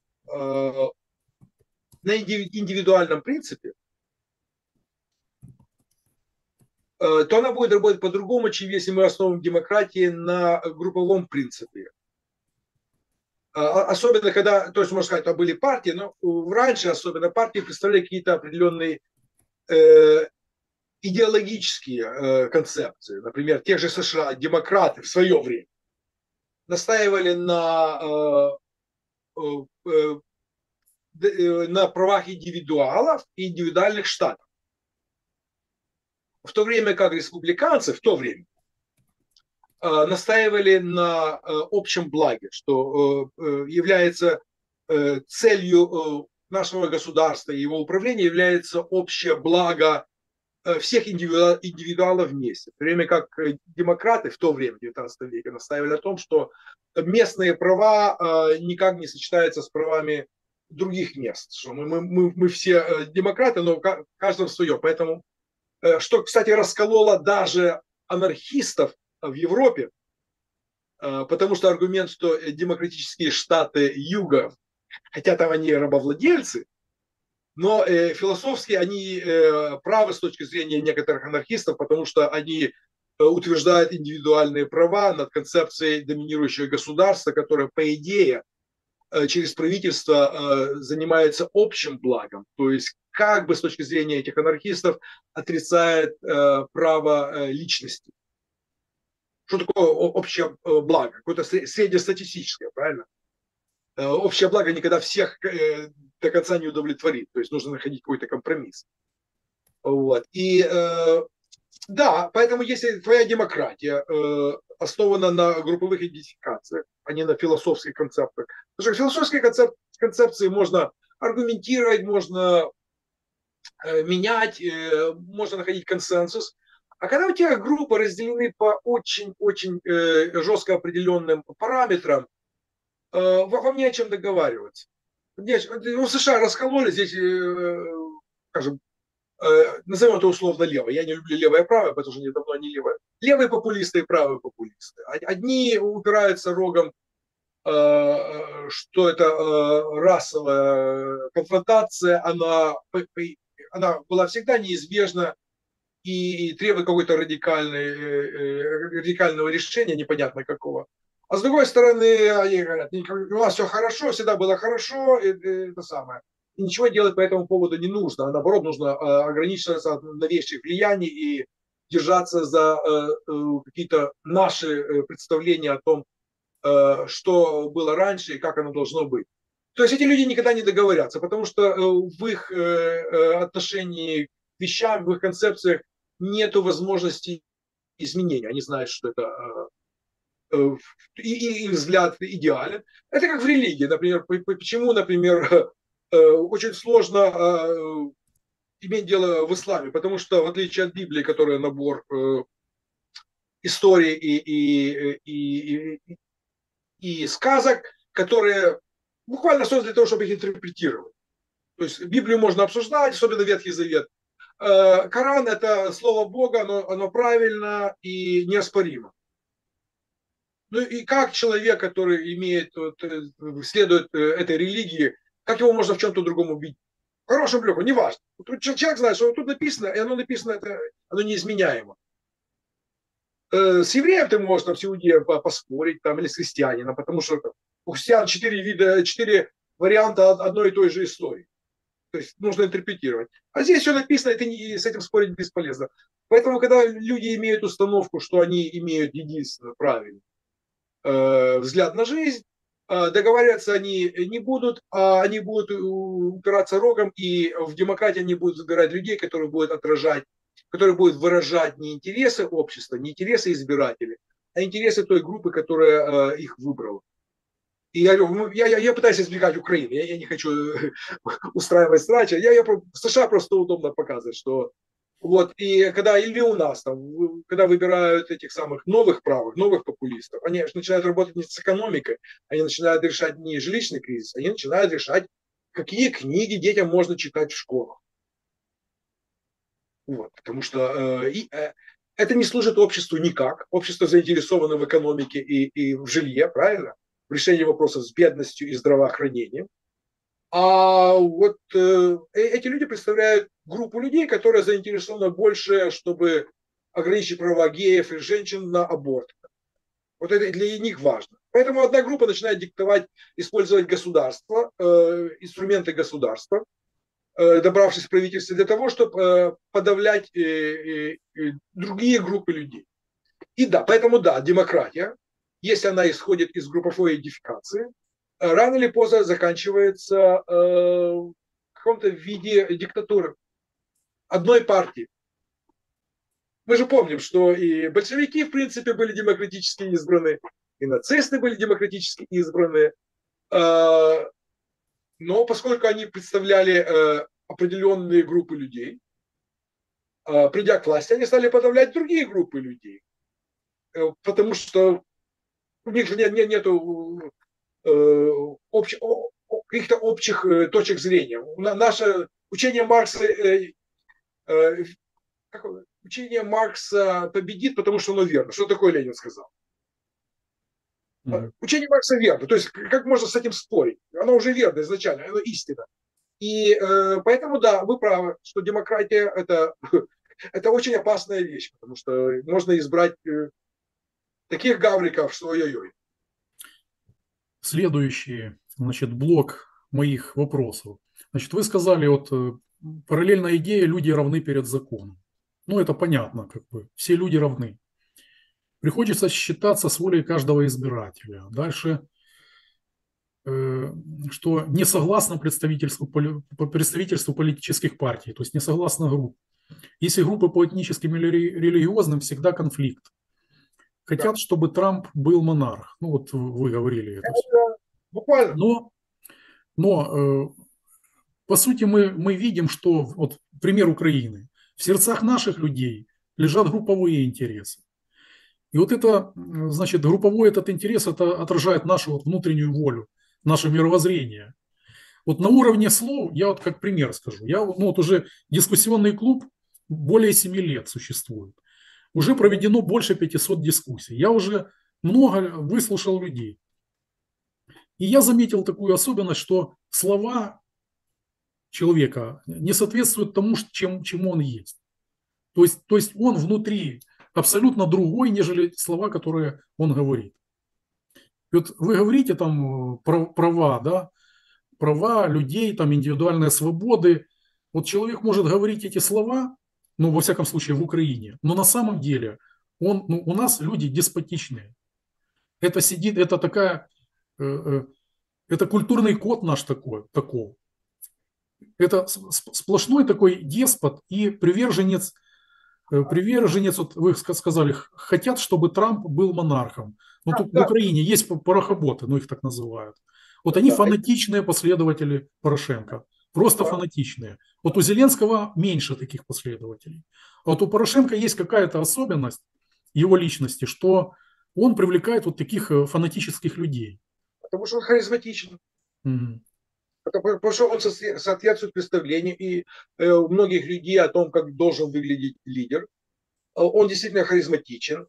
индивидуальном принципе, то она будет работать по-другому, чем если мы основываем демократию на групповом принципе. Особенно когда, то есть можно сказать, там были партии, но раньше особенно партии представляли какие-то определенные идеологические концепции. Например, тех же США демократы в свое время настаивали на правах индивидуалов и индивидуальных штатов. В то время как республиканцы настаивали на общем благе, что является целью нашего государства и его управления является общее благо всех индивидуалов вместе. В то время как демократы в то время, в 19 веке, настаивали на том, что местные права никак не сочетаются с правами других мест. Что мы все демократы, но в каждом свое. Поэтому, что, кстати, раскололо даже анархистов в Европе, потому что аргумент, что демократические штаты Юга, хотя там они рабовладельцы, но философски они правы с точки зрения некоторых анархистов, потому что они утверждают индивидуальные права над концепцией доминирующего государства, которое, по идее, через правительство занимается общим благом. То есть, как бы с точки зрения этих анархистов, отрицает право личности. Что такое общее благо? Какое-то среднестатистическое, правильно? Общее благо никогда всех до конца не удовлетворит. То есть нужно находить какой-то компромисс. Вот. И да, поэтому если твоя демократия основана на групповых идентификациях, а не на философских концептах. Потому что философские концепции можно аргументировать, можно менять, можно находить консенсус. А когда у тебя группы разделены по очень-очень жестко определенным параметрам, вам не о чем договариваться. В США раскололи здесь, скажем, назовем это условно левое. Я не люблю левое и правое, потому что они давно не левые. Левые популисты и правые популисты. Одни упираются рогом, что это расовая конфронтация, она была всегда неизбежна и требует какой-то радикального решения, непонятно какого. А с другой стороны, они говорят, у нас все хорошо, всегда было хорошо, это самое. И ничего делать по этому поводу не нужно, а наоборот, нужно ограничиваться от новейших влияний и держаться за какие-то наши представления о том, что было раньше и как оно должно быть. То есть эти люди никогда не договорятся, потому что в их отношении к вещам, в их концепциях нет возможности изменения. Они знают, что это и взгляд идеален. Это как в религии, например. Почему, например, очень сложно иметь дело в исламе? Потому что, в отличие от Библии, которая набор историй и сказок, которые буквально созданы для того, чтобы их интерпретировать. То есть Библию можно обсуждать, особенно Ветхий Завет. Коран – это слово Бога, оно правильно и неоспоримо. Ну и как человек, который следует этой религии, как его можно в чем-то другом убедить? В хорошем плохом, неважно. Человек знает, что тут написано, и оно написано, оно неизменяемо. С евреем ты можешь там, с иудеем поспорить, там, или с христианином, потому что у христиан 4 варианта одной и той же истории. То есть нужно интерпретировать. А здесь все написано, и с этим спорить бесполезно. Поэтому, когда люди имеют установку, что они имеют единственно правильный взгляд на жизнь, договариваться они не будут, а они будут упираться рогом, и в демократии они будут выбирать людей, которые будут выражать не интересы общества, не интересы избирателей, а интересы той группы, которая их выбрала. И я пытаюсь избегать Украины, я не хочу устраивать срача. В США просто удобно показывать, что вот, и когда или у нас, там, когда выбирают этих самых новых правых, новых популистов, они начинают работать не с экономикой, они начинают решать не жилищный кризис, они начинают решать, какие книги детям можно читать в школах. Вот, потому что это не служит обществу никак. Общество заинтересовано в экономике и в жилье, правильно? В решении вопросов с бедностью и здравоохранением. А вот эти люди представляют группу людей, которая заинтересована больше, чтобы ограничить права геев и женщин на аборт. Вот это для них важно. Поэтому одна группа начинает диктовать, использовать государство, инструменты государства, добравшись в правительство, для того, чтобы подавлять другие группы людей. И да, поэтому да, демократия, если она исходит из групповой идентификации, рано или поздно заканчивается в каком-то виде диктатуры одной партии. Мы же помним, что и большевики, в принципе, были демократически избраны, и нацисты были демократически избраны, но поскольку они представляли определенные группы людей, придя к власти, они стали подавлять другие группы людей, потому что у них же нету каких-то общих точек зрения. Наше учение Маркса победит, потому что оно верно. Что такое Ленин сказал? Учение Маркса верно. То есть как можно с этим спорить? Оно уже верно изначально, оно истина. И поэтому, да, вы правы, что демократия это очень опасная вещь, потому что можно избрать таких гавриков, что ой-ой-ой. Следующий, значит, блок моих вопросов. Значит, вы сказали, вот параллельная идея, люди равны перед законом. Ну, это понятно, как бы, все люди равны. Приходится считаться с волей каждого избирателя. Дальше, что не согласно представительству политических партий, то есть не согласно групп. Если группы по этническим или религиозным, всегда конфликт. хотят, чтобы Трамп был монарх. Ну вот вы говорили это все. Буквально. Но по сути мы видим, что вот пример Украины. В сердцах наших людей лежат групповые интересы. И вот это, значит, групповой этот интерес, это отражает нашу вот внутреннюю волю, наше мировоззрение. Вот на уровне слов, я вот как пример скажу, вот уже дискуссионный клуб более 7 лет существует. Уже проведено больше 500 дискуссий. Я уже много выслушал людей. И я заметил такую особенность, что слова человека не соответствуют тому, чему он есть. То есть он внутри абсолютно другой, нежели слова, которые он говорит. И вот вы говорите там права, да, права людей, там индивидуальные свободы. Вот человек может говорить эти слова, ну, во всяком случае, в Украине, но на самом деле у нас люди деспотичные. Это сидит, это такая, это культурный код наш такой. Это сплошной такой деспот и приверженец, вот вы сказали, хотят, чтобы Трамп был монархом. Но тут в Да, Украине есть порохоботы, ну их так называют. Вот они да, фанатичные последователи Порошенко, просто да. фанатичные. Вот у Зеленского меньше таких последователей. А вот у Порошенко есть какая-то особенность его личности, что он привлекает вот таких фанатических людей. Потому что он харизматичен. Мгм. Потому что он соответствует представлению и у многих людей о том, как должен выглядеть лидер. Он действительно харизматичен.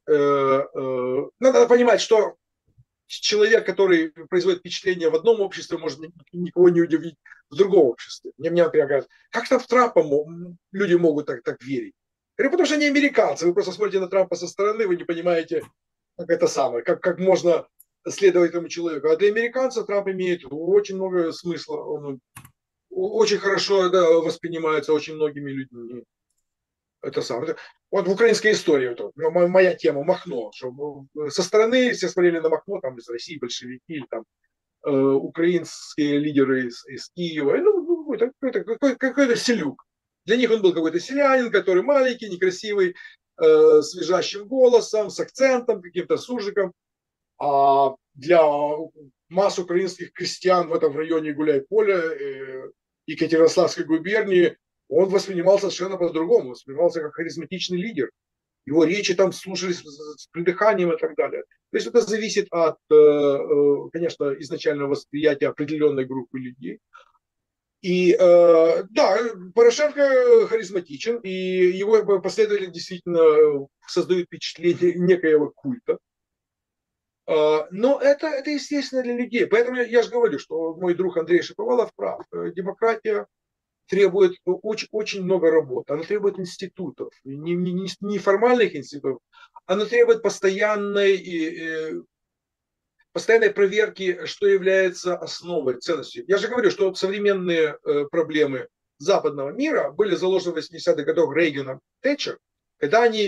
Надо понимать, что человек, который производит впечатление в одном обществе, может никого не удивить в другом обществе. Мне например, говорят, как там в Трампа люди могут так верить? Я говорю, потому что они американцы. Вы просто смотрите на Трампа со стороны, вы не понимаете, как это самое, как можно следовать этому человеку. А для американцев Трамп имеет очень много смысла. Он очень хорошо, да, воспринимается очень многими людьми. Это самое. Вот в украинской истории, вот, моя тема Махно, что со стороны все смотрели на Махно, там из России большевики, или там украинские лидеры из Киева, какой-то селюк. Для них он был какой-то селянин, который маленький, некрасивый, с визжащим голосом, с акцентом, каким-то суржиком. А для масс украинских крестьян в этом районе Гуляй-Поля, Екатеринославской губернии, он воспринимался совершенно по-другому, воспринимался как харизматичный лидер. Его речи там слушались с придыханием и так далее. То есть это зависит от, конечно, изначального восприятия определенной группы людей. И да, Порошенко харизматичен, и его последователи действительно создают впечатление некоего культа. Но это естественно для людей. Поэтому я же говорю, что мой друг Андрей Шаповалов прав. Демократия требует очень много работы. Она требует институтов. Не формальных институтов. Она требует постоянной проверки, что является основой, ценностью. Я же говорю, что современные проблемы западного мира были заложены в 80-х годах Рейганом, Тэтчер, когда они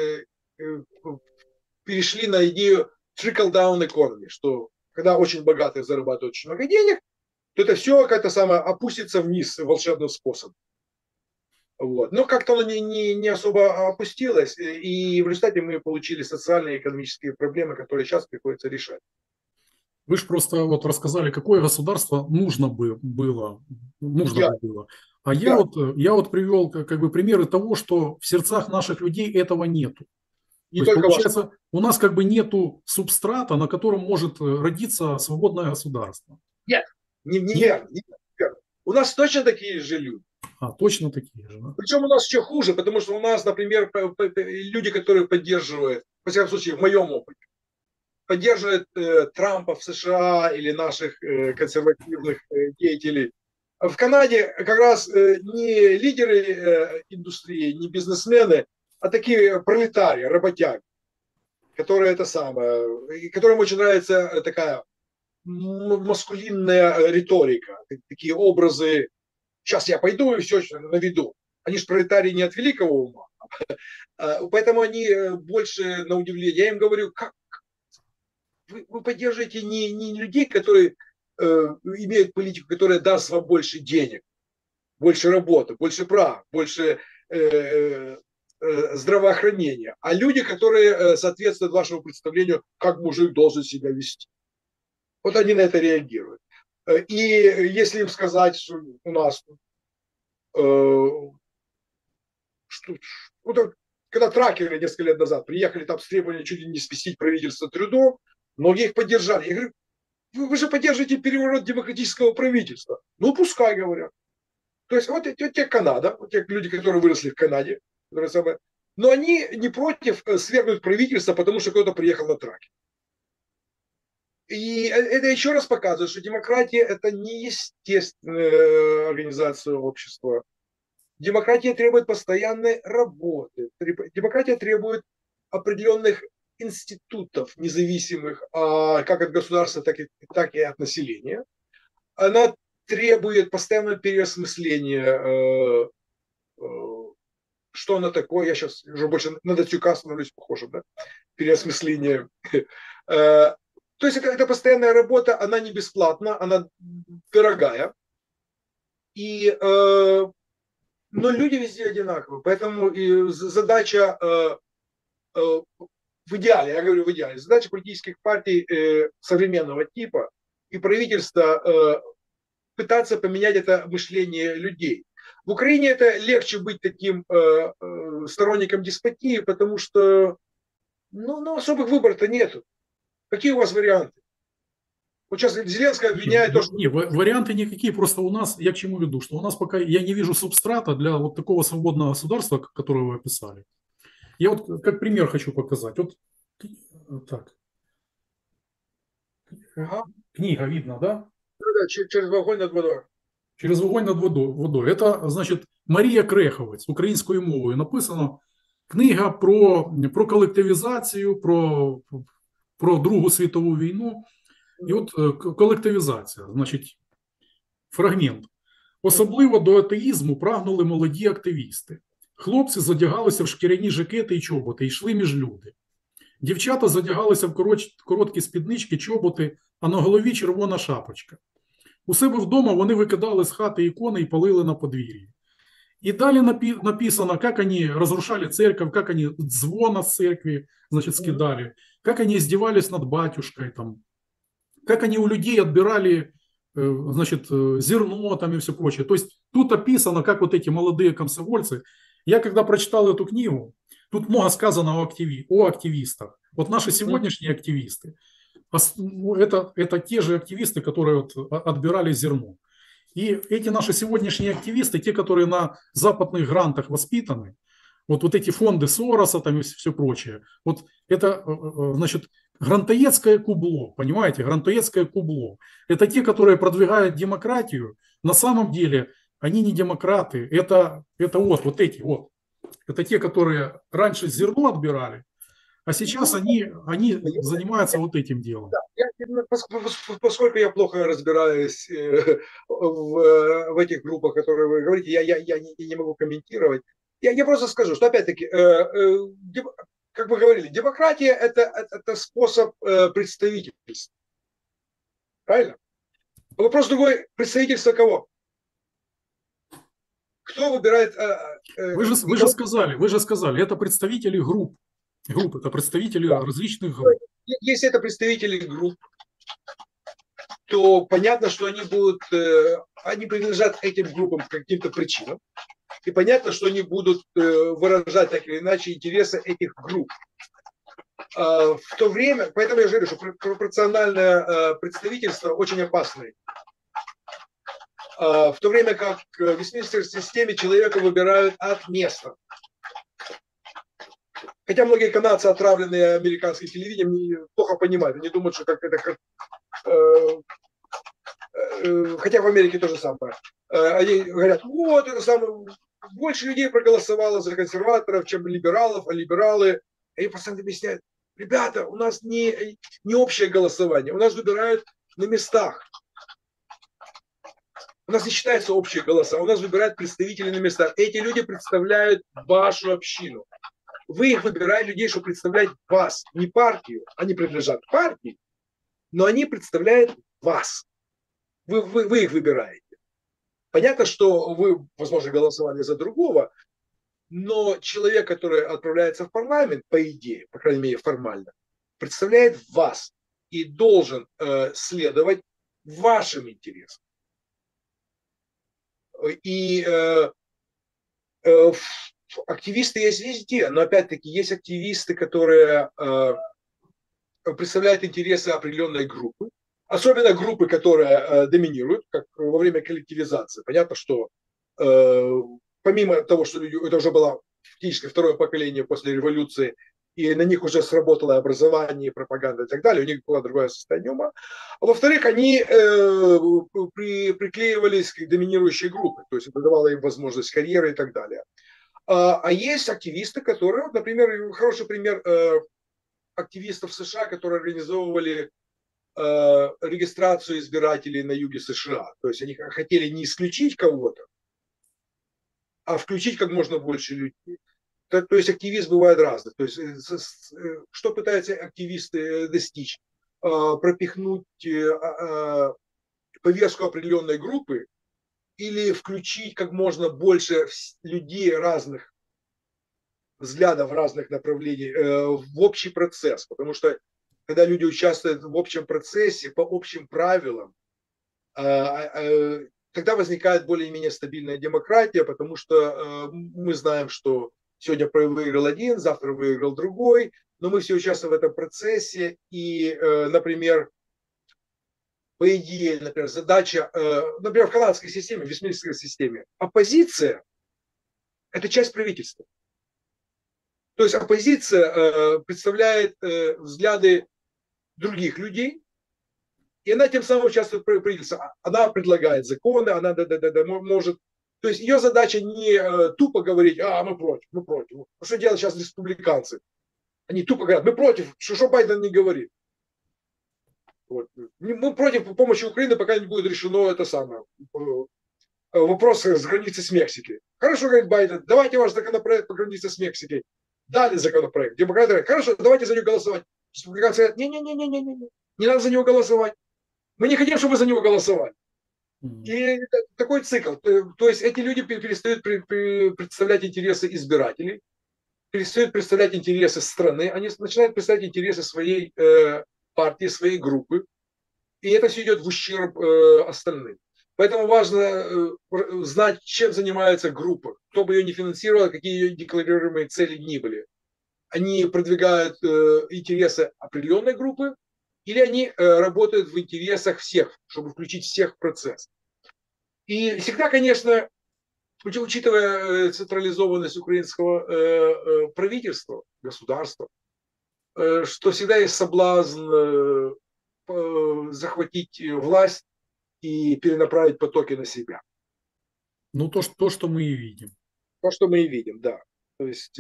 перешли на идею trickle-down economy, что когда очень богатые зарабатывают очень много денег, то это все как-то самое опустится вниз волшебным способом. Вот. Но как-то оно не особо опустилось, и в результате мы получили социальные и экономические проблемы, которые сейчас приходится решать. Вы же просто вот рассказали, какое государство нужно бы было. А Да. я вот привел как бы примеры того, что в сердцах наших людей этого нету. Не То есть, только ваш. получается, у нас как бы нету субстрата, на котором может родиться свободное государство. Нет, Нет? неверно. У нас точно такие же люди. Точно такие же, да? Причем у нас еще хуже, потому что у нас, например, люди, которые поддерживают, во всяком случае, в моем опыте, поддерживают Трампа в США или наших консервативных деятелей. В Канаде как раз не лидеры индустрии, не бизнесмены, а такие пролетарии, работяги, которые это самое, и которым очень нравится такая маскулинная риторика, такие образы. Сейчас я пойду и все наведу. Они же пролетарии не от великого ума. Поэтому они больше на удивление. Я им говорю, как вы поддерживаете не людей, которые имеют политику, которая даст вам больше денег, больше работы, больше прав, больше здравоохранения, а люди, которые соответствуют вашему представлению, как мужик должен себя вести. Вот они на это реагируют. И если им сказать, что у нас, что, вот, когда тракеры несколько лет назад приехали там с требованием чуть ли не сместить правительство Трюдо, многие их поддержали. Я говорю, вы же поддерживаете переворот демократического правительства. Ну, пускай, говорят. То есть вот те Канада, вот те люди, которые выросли в Канаде, но они не против свергнуть правительство, потому что кто-то приехал на тракер. И это еще раз показывает, что демократия – это не естественная организация общества. Демократия требует постоянной работы. Демократия требует определенных институтов независимых, как от государства, так и от населения. Она требует постоянного переосмысления, что она такое. Я сейчас уже больше на Дацюка становлюсь похожим, да? Переосмысление. То есть это постоянная работа, она не бесплатна, она дорогая. Но люди везде одинаковые. Поэтому задача в идеале, я говорю в идеале, задача политических партий современного типа и правительства пытаться поменять это мышление людей. В Украине это легче быть таким сторонником деспотии, потому что особых выборов-то нету. Какие у вас варианты? Вот сейчас Зеленская обвиняет то, что... Нет, варианты никакие, просто у нас, я к чему веду, что у нас пока, я не вижу субстрата для вот такого свободного государства, которое вы описали. Я вот как пример хочу показать. Вот так. Ага. Книга видно, да? Да, через огонь над водой. Через огонь над водой. Это, значить, Марія Креховець українською мовою написано. Книга про колективізацію, про Другу світову війну. І от колективізація, значить, фрагмент. Особливо до атеїзму прагнули молоді активісти. Хлопці задягалися в шкіряні жакети і чоботи, йшли між люди. Дівчата задягалися в короткі спіднички, чоботи, а на голові червона шапочка. У себе вдома вони викидали з хати ікони і палили на подвір'ї. И далее написано, как они разрушали церковь, как они звона с церкви, значит, скидали, как они издевались над батюшкой, там, как они у людей отбирали, значит, зерно там и все прочее. То есть тут описано, как вот эти молодые комсомольцы. Я когда прочитал эту книгу, тут много сказано о активистах. Вот наши сегодняшние активисты, это те же активисты, которые вот отбирали зерно. И эти наши сегодняшние активисты, те, которые на западных грантах воспитаны, вот эти фонды Сороса там и все прочее, вот это, значит, грантоедское кубло, понимаете, грантоедское кубло. Это те, которые продвигают демократию. На самом деле они не демократы, это вот эти вот. Это те, которые раньше зерно отбирали, а сейчас они занимаются вот этим делом. Поскольку я плохо разбираюсь в этих группах, которые вы говорите, я не могу комментировать. Я просто скажу, что опять-таки, как вы говорили, демократия это способ представительства. Правильно? Вопрос другой, представительство кого? Кто выбирает? Вы же сказали, это представители групп. Это представители различных групп. Если это представители групп, то понятно, что они принадлежат этим группам по каким-то причинам. И понятно, что они будут выражать так или иначе интересы этих групп. В то время, поэтому я же говорю, что пропорциональное представительство очень опасное. В то время как в Вестминстерской системе человека выбирают от места. Хотя многие канадцы, отравленные американским телевидением, плохо понимают. Они думают, что хотя в Америке то же самое. Они говорят, вот это самое, больше людей проголосовало за консерваторов, чем либералов, а либералы. И постоянно объясняют, ребята, у нас не общее голосование, у нас выбирают на местах. У нас не считается общие голоса, у нас выбирают представители на местах. Эти люди представляют вашу общину. Вы их выбираете, людей, чтобы представлять вас, не партию. Они принадлежат партии, но они представляют вас. Вы их выбираете. Понятно, что вы, возможно, голосовали за другого, Но человек, который отправляется в парламент, по идее, по крайней мере формально, представляет вас и должен следовать вашим интересам. И активисты есть везде, но опять-таки есть активисты, которые представляют интересы определенной группы, особенно группы, которые доминируют, как во время коллективизации. Понятно, что помимо того, что это уже было фактически второе поколение после революции, и на них уже сработало образование, пропаганда и так далее, у них было другое состояние ума. А во-вторых, они приклеивались к доминирующей группе, то есть это давало им возможность карьеры и так далее. А есть активисты, которые, например, хороший пример активистов США, которые организовывали регистрацию избирателей на юге США. То есть они хотели не исключить кого-то, а включить как можно больше людей. То есть активизм бывает разный. То есть что пытаются активисты достичь? Пропихнуть повестку определенной группы или включить как можно больше людей разных взглядов, разных направлений в общий процесс. Потому что когда люди участвуют в общем процессе по общим правилам, тогда возникает более-менее стабильная демократия, потому что мы знаем, что сегодня выиграл один, завтра выиграл другой, но мы все участвуем в этом процессе, и, например, по идее, например, задача, например, в канадской системе, в вестминстерской системе, оппозиция – это часть правительства. То есть оппозиция представляет взгляды других людей, и она тем самым участвует в правительстве. Она предлагает законы, она может... То есть ее задача не тупо говорить, мы против, мы против. Что делают сейчас республиканцы? Они тупо говорят, мы против, что Байден не говорит. Вот. Мы против помощи Украины, пока не будет решено это самое. Вопрос с границей с Мексикой. Хорошо, говорит Байден, давайте ваш законопроект по границе с Мексикой. Дали законопроект. Демократы говорят, хорошо, давайте за него голосовать. Республиканцы говорят, не надо за него голосовать. Мы не хотим, чтобы вы за него голосовали. И такой цикл. То есть эти люди перестают представлять интересы избирателей, перестают представлять интересы страны, они начинают представлять интересы своей партии, своей группы. И это все идет в ущерб остальным. Поэтому важно знать, чем занимается группа, кто бы ее не финансировал, какие ее декларируемые цели ни были. Они продвигают интересы определенной группы, или они работают в интересах всех, чтобы включить всех в процесс. И всегда, конечно, учитывая централизованность украинского правительства, государства, что всегда есть соблазн захватить власть и перенаправить потоки на себя. Ну, то, что мы и видим. То, что мы и видим, да. То есть,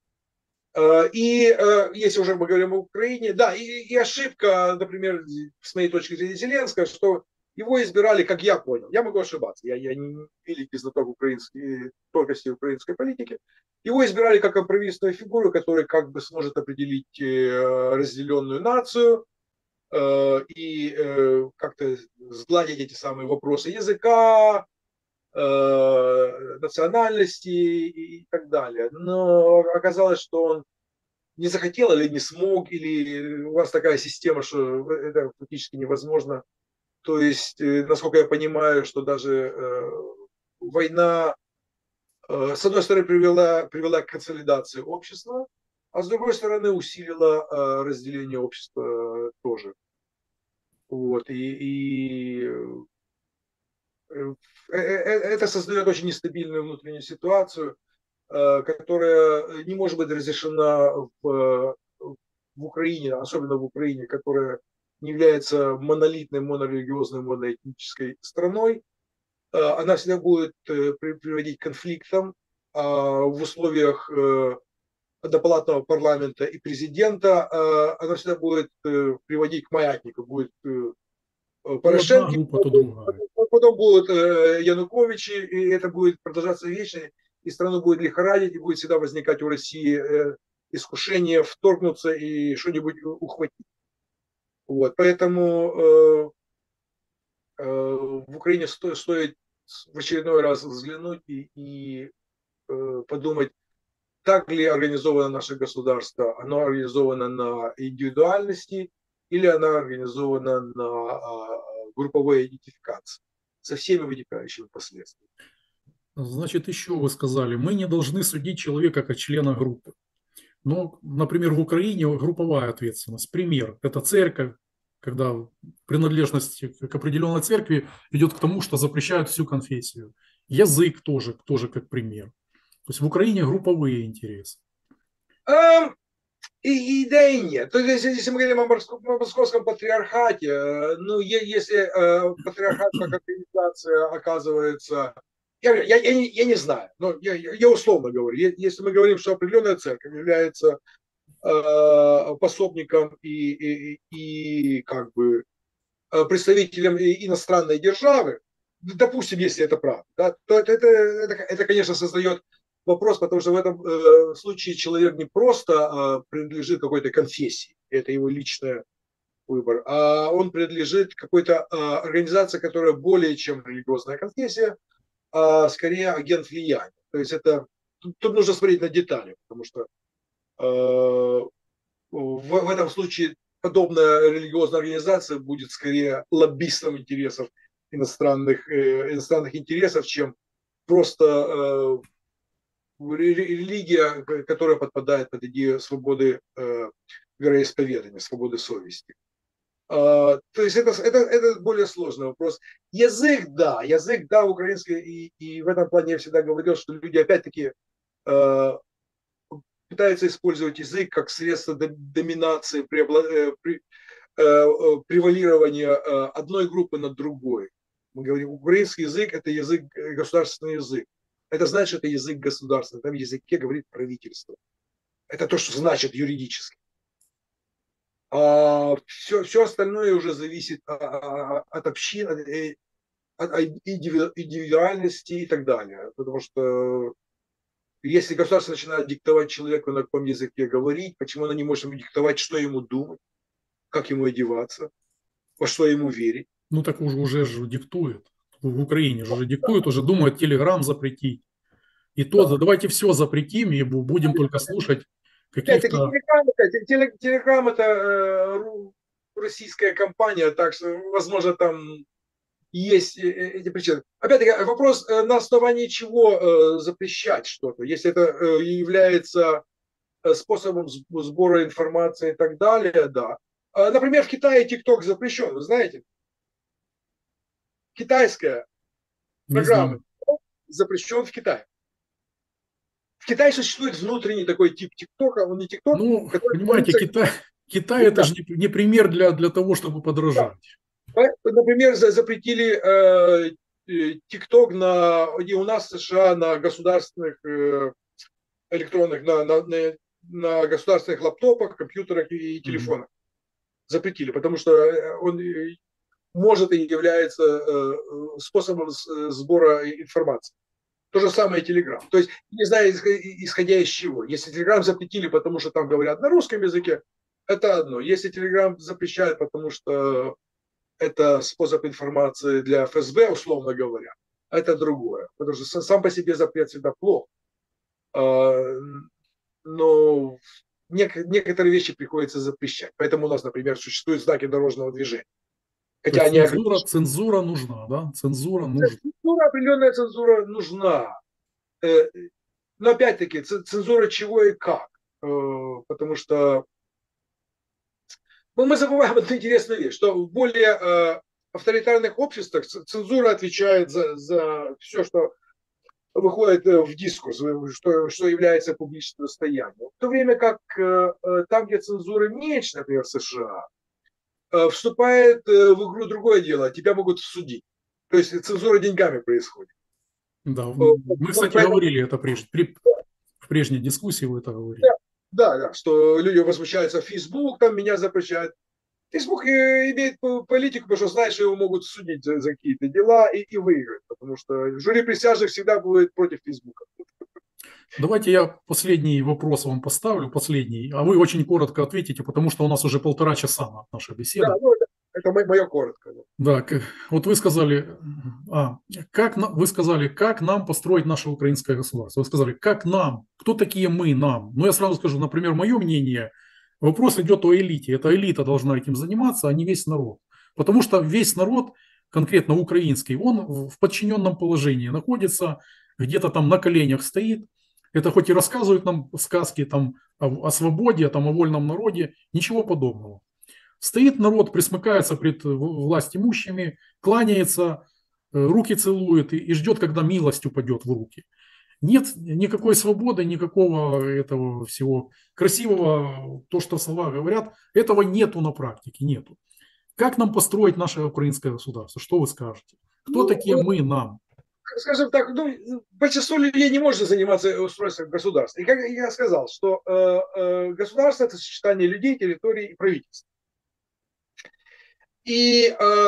если уже мы говорим о Украине, да, и ошибка, например, с моей точки зрения Зеленского, что его избирали, как я понял, я могу ошибаться, я не великий знаток тонкостей украинской политики, его избирали как компромиссную фигуру, которая как бы сможет определить разделенную нацию, и как-то сгладить эти самые вопросы языка, национальности и так далее. Но оказалось, что он не захотел или не смог, или у вас такая система, что это практически невозможно. То есть, насколько я понимаю, что даже война, с одной стороны, привела к консолидации общества, а с другой стороны, усилила разделение общества тоже. Вот. Это создает очень нестабильную внутреннюю ситуацию, которая не может быть разрешена в Украине, особенно в Украине, которая не является монолитной, монорелигиозной, моноэтнической страной. Она всегда будет приводить к конфликтам в условиях однопалатного парламента и президента. Она всегда будет приводить к маятнику, будет То одна Порошенко, группа, то другая. потом будут Януковичи, и это будет продолжаться вечно, и страну будет лихорадить, и будет всегда возникать у России искушение вторгнуться и что-нибудь ухватить. Вот, поэтому в Украине стоит в очередной раз взглянуть и подумать, так ли организовано наше государство? Оно организовано на индивидуальности или оно организовано на групповой идентификации со всеми вытекающими последствиями? Значит, еще вы сказали, мы не должны судить человека как члена группы. Но, например, в Украине групповая ответственность. Пример– это церковь, когда принадлежность к определенной церкви ведет к тому, что запрещают всю конфессию. Язык тоже как пример. То есть в Украине групповые интересы. Да и нет. То есть, если мы говорим о московском патриархате, ну, если патриархат как организация оказывается... Я не знаю, но я условно говорю. Если мы говорим, что определенная церковь является пособником и как бы представителем иностранной державы, допустим, если это правда, да, то это, конечно, создает вопрос, потому что в этом случае человек не просто принадлежит какой-то конфессии, это его личный выбор, а он принадлежит какой-то организации, которая более чем религиозная конфессия, а скорее агент влияния. То есть это тут нужно смотреть на детали, потому что в этом случае подобная религиозная организация будет скорее лоббистом интересов иностранных интересов, чем просто религия, которая подпадает под идею свободы вероисповедания, свободы совести. То есть это более сложный вопрос. Язык, да, украинский, и в этом плане я всегда говорил, что люди опять-таки пытаются использовать язык как средство доминации, превалирования одной группы над другой. Мы говорим, украинский язык – это язык, государственный язык. Это значит, что это язык государства. Там в языке говорит правительство. Это то, что значит юридически. А все остальное уже зависит от общин, от индивидуальности и так далее. Потому что если государство начинает диктовать человеку, на каком языке говорить, почему оно не может ему диктовать, что ему думать, как ему одеваться, во что ему верить. Ну так уже же диктует. В Украине же уже диктует, уже думают Телеграм запретить. И то, да, давайте все запретим и будем только слушать Опять-таки, каких-то... Телеграм это российская компания, так что, возможно, там есть эти причины. Опять-таки, вопрос, на основании чего запрещать что-то, если это является способом сбора информации и так далее, да. Например, в Китае TikTok запрещен, вы знаете? Китайская Не программа знаю. запрещен в Китае. В Китае существует внутренний такой тип ТикТока, он не ТикТок, Ну, который понимаете, Китай это же не пример для того, чтобы подражать. например, запретили ТикТок и у нас в США на государственных электронных, на государственных лаптопах, компьютерах и телефонах. Запретили, потому что он может и является способом сбора информации. То же самое Telegram. То есть, не знаю, исходя из чего. Если Telegram запретили, потому что там говорят на русском языке, это одно. Если Telegram запрещают, потому что это способ информации для ФСБ, условно говоря, это другое. Потому что сам по себе запрет всегда плох. Но некоторые вещи приходится запрещать. Поэтому у нас, например, существуют знаки дорожного движения. Хотя они цензура нужна, да? Цензура нужна. Определенная цензура нужна. Но опять-таки, цензура чего и как. Потому что мы забываем одну интересную вещь, что в более авторитарных обществах цензура отвечает за все, что выходит в дискурс, что является публичным достоянием. В то время как там, где цензуры меньше, например, в США, вступает в игру другое дело, тебя могут судить. То есть цензура деньгами происходит. Да, мы, кстати, говорили это в прежней дискуссии, вы это говорили. Да, что люди возмущаются, Facebook там меня запрещает. Facebook имеет политику, потому что знает, что его могут судить за какие-то дела и выиграть, потому что жюри присяжных всегда будет против Facebook. Давайте я последний вопрос вам поставлю, последний, а вы очень коротко ответите, потому что у нас уже 1,5 часа наша беседа. Да, Это мое коротко. Да, вот вы сказали, вы сказали, как нам построить наше украинское государство. Вы сказали, как нам, кто такие мы, нам. Но я сразу скажу, например, мое мнение, вопрос идет о элите. Эта элита должна этим заниматься, а не весь народ. Потому что весь народ, конкретно украинский, он в подчиненном положении находится, где-то там на коленях стоит. Это хоть и рассказывают нам сказки там, о свободе, там, о вольном народе, ничего подобного. Стоит народ, присмыкается пред власть имущими, кланяется, руки целует и ждет, когда милость упадет в руки. Нет никакой свободы, никакого этого всего красивого, то, что слова говорят, этого нету на практике, нету. Как нам построить наше украинское государство? Что вы скажете? Кто Ну, такие мы, нам? скажем так, ну, большинство людей не может заниматься устройством государства. И как я сказал, что государство – это сочетание людей, территорий и правительства. И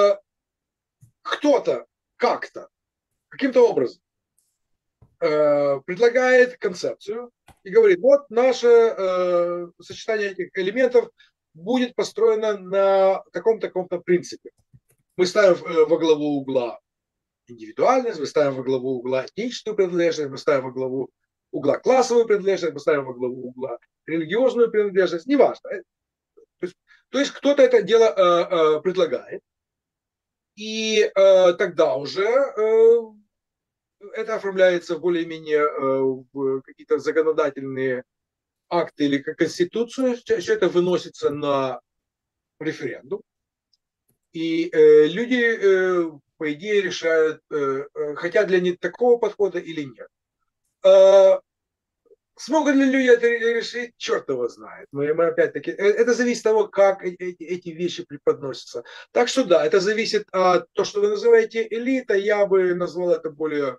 кто-то как-то, каким-то образом предлагает концепцию и говорит, вот наше сочетание этих элементов будет построено на таком-то принципе. Мы ставим во главу угла индивидуальность, мы ставим во главу угла этническую принадлежность, мы ставим во главу угла классовую принадлежность, мы ставим во главу угла религиозную принадлежность, неважно. То есть кто-то это дело предлагает, и тогда уже это оформляется более-менее в какие-то законодательные акты или как конституцию, все это выносится на референдум, и люди, по идее, решают, хотят ли они такого подхода или нет. Смогут ли люди это решить, черт его знает. Мы опять-таки, это зависит от того, как эти вещи преподносятся. Так что да, это зависит от того, что вы называете элита, я бы назвал это более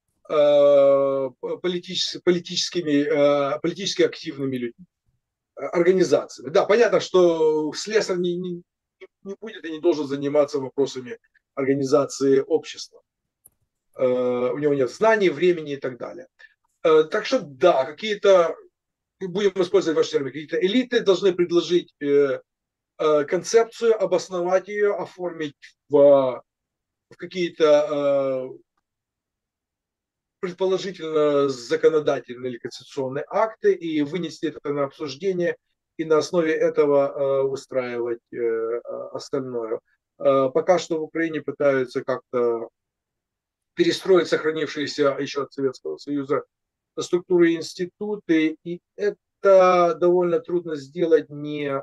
политически активными людьми, организациями. Да, понятно, что слесарь не будет и не должен заниматься вопросами организации общества. У него нет знаний, времени и так далее. Так что да, какие-то, будем использовать ваш термин, какие-то элиты должны предложить концепцию, обосновать ее, оформить в какие-то предположительно законодательные или конституционные акты и вынести это на обсуждение и на основе этого выстраивать остальное. Пока что в Украине пытаются как-то перестроить сохранившиеся еще от Советского Союза структуры и институты, и это довольно трудно сделать, не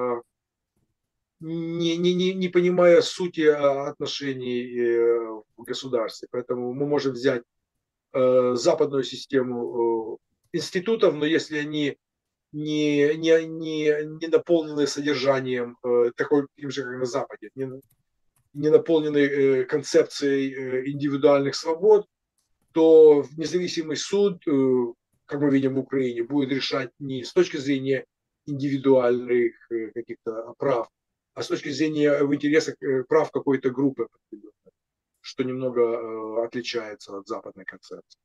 понимая сути отношений в государстве. Поэтому мы можем взять западную систему институтов, но если они не наполнены содержанием таким же, как на Западе, не наполнены концепцией индивидуальных свобод, то независимый суд, как мы видим в Украине, будет решать не с точки зрения индивидуальных каких-то прав, а с точки зрения в интересах прав какой-то группы, что немного отличается от западной концепции.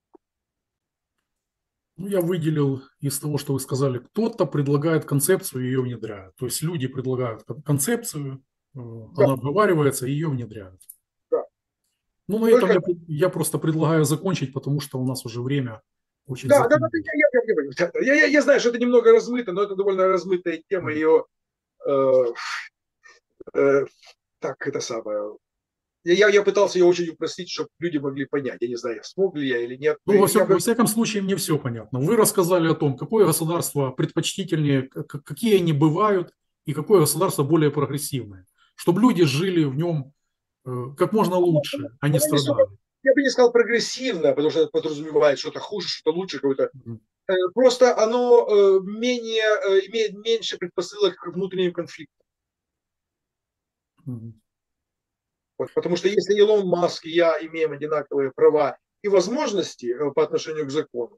Ну, я выделил из того, что вы сказали, кто-то предлагает концепцию и ее внедряет. То есть люди предлагают концепцию, Да, она обговаривается и ее внедряют. да. Ну, на этом Только я просто предлагаю закончить, потому что у нас уже время очень да, затянулось. я знаю, что это немного размыто, но это довольно размытая тема, ее так это самое. Я пытался ее очень упростить, чтобы люди могли понять. Я не знаю, смог ли я или нет. Ну, во всяком случае, мне все понятно. Вы рассказали о том, какое государство предпочтительнее, какие они бывают, и какое государство более прогрессивное. Чтобы люди жили в нем как можно лучше, а не страдали. Я бы не сказал прогрессивно, потому что это подразумевает что-то хуже, что-то лучше, какое-то. Мгм. Просто оно имеет меньше предпосылок к внутренним конфликтам. Мгм. Вот, потому что если Илон Маск и я имеем одинаковые права и возможности по отношению к закону,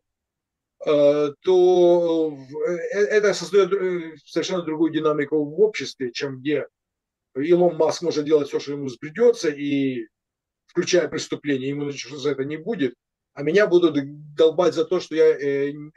то это создает совершенно другую динамику в обществе, чем где Илон Маск может делать все, что ему взбредется, и включая преступление, ему ничего за это не будет, а меня будут долбать за то, что я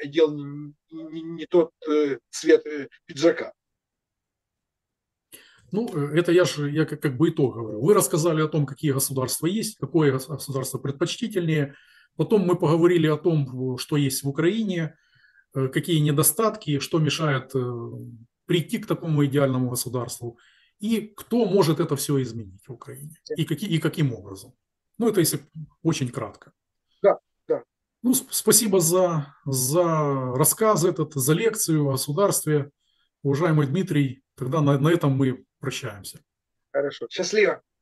делал не тот цвет пиджака. Ну, это я как бы итог говорю. Вы рассказали о том, какие государства есть, какое государство предпочтительнее. Потом мы поговорили о том, что есть в Украине, какие недостатки, что мешает прийти к такому идеальному государству, и кто может это все изменить в Украине, и каким образом. Ну, это если очень кратко. Да, да. Ну, спасибо за рассказ этот, за лекцию о государстве. Уважаемый Дмитрий, тогда на этом мы прощаемся. Хорошо. Счастливо.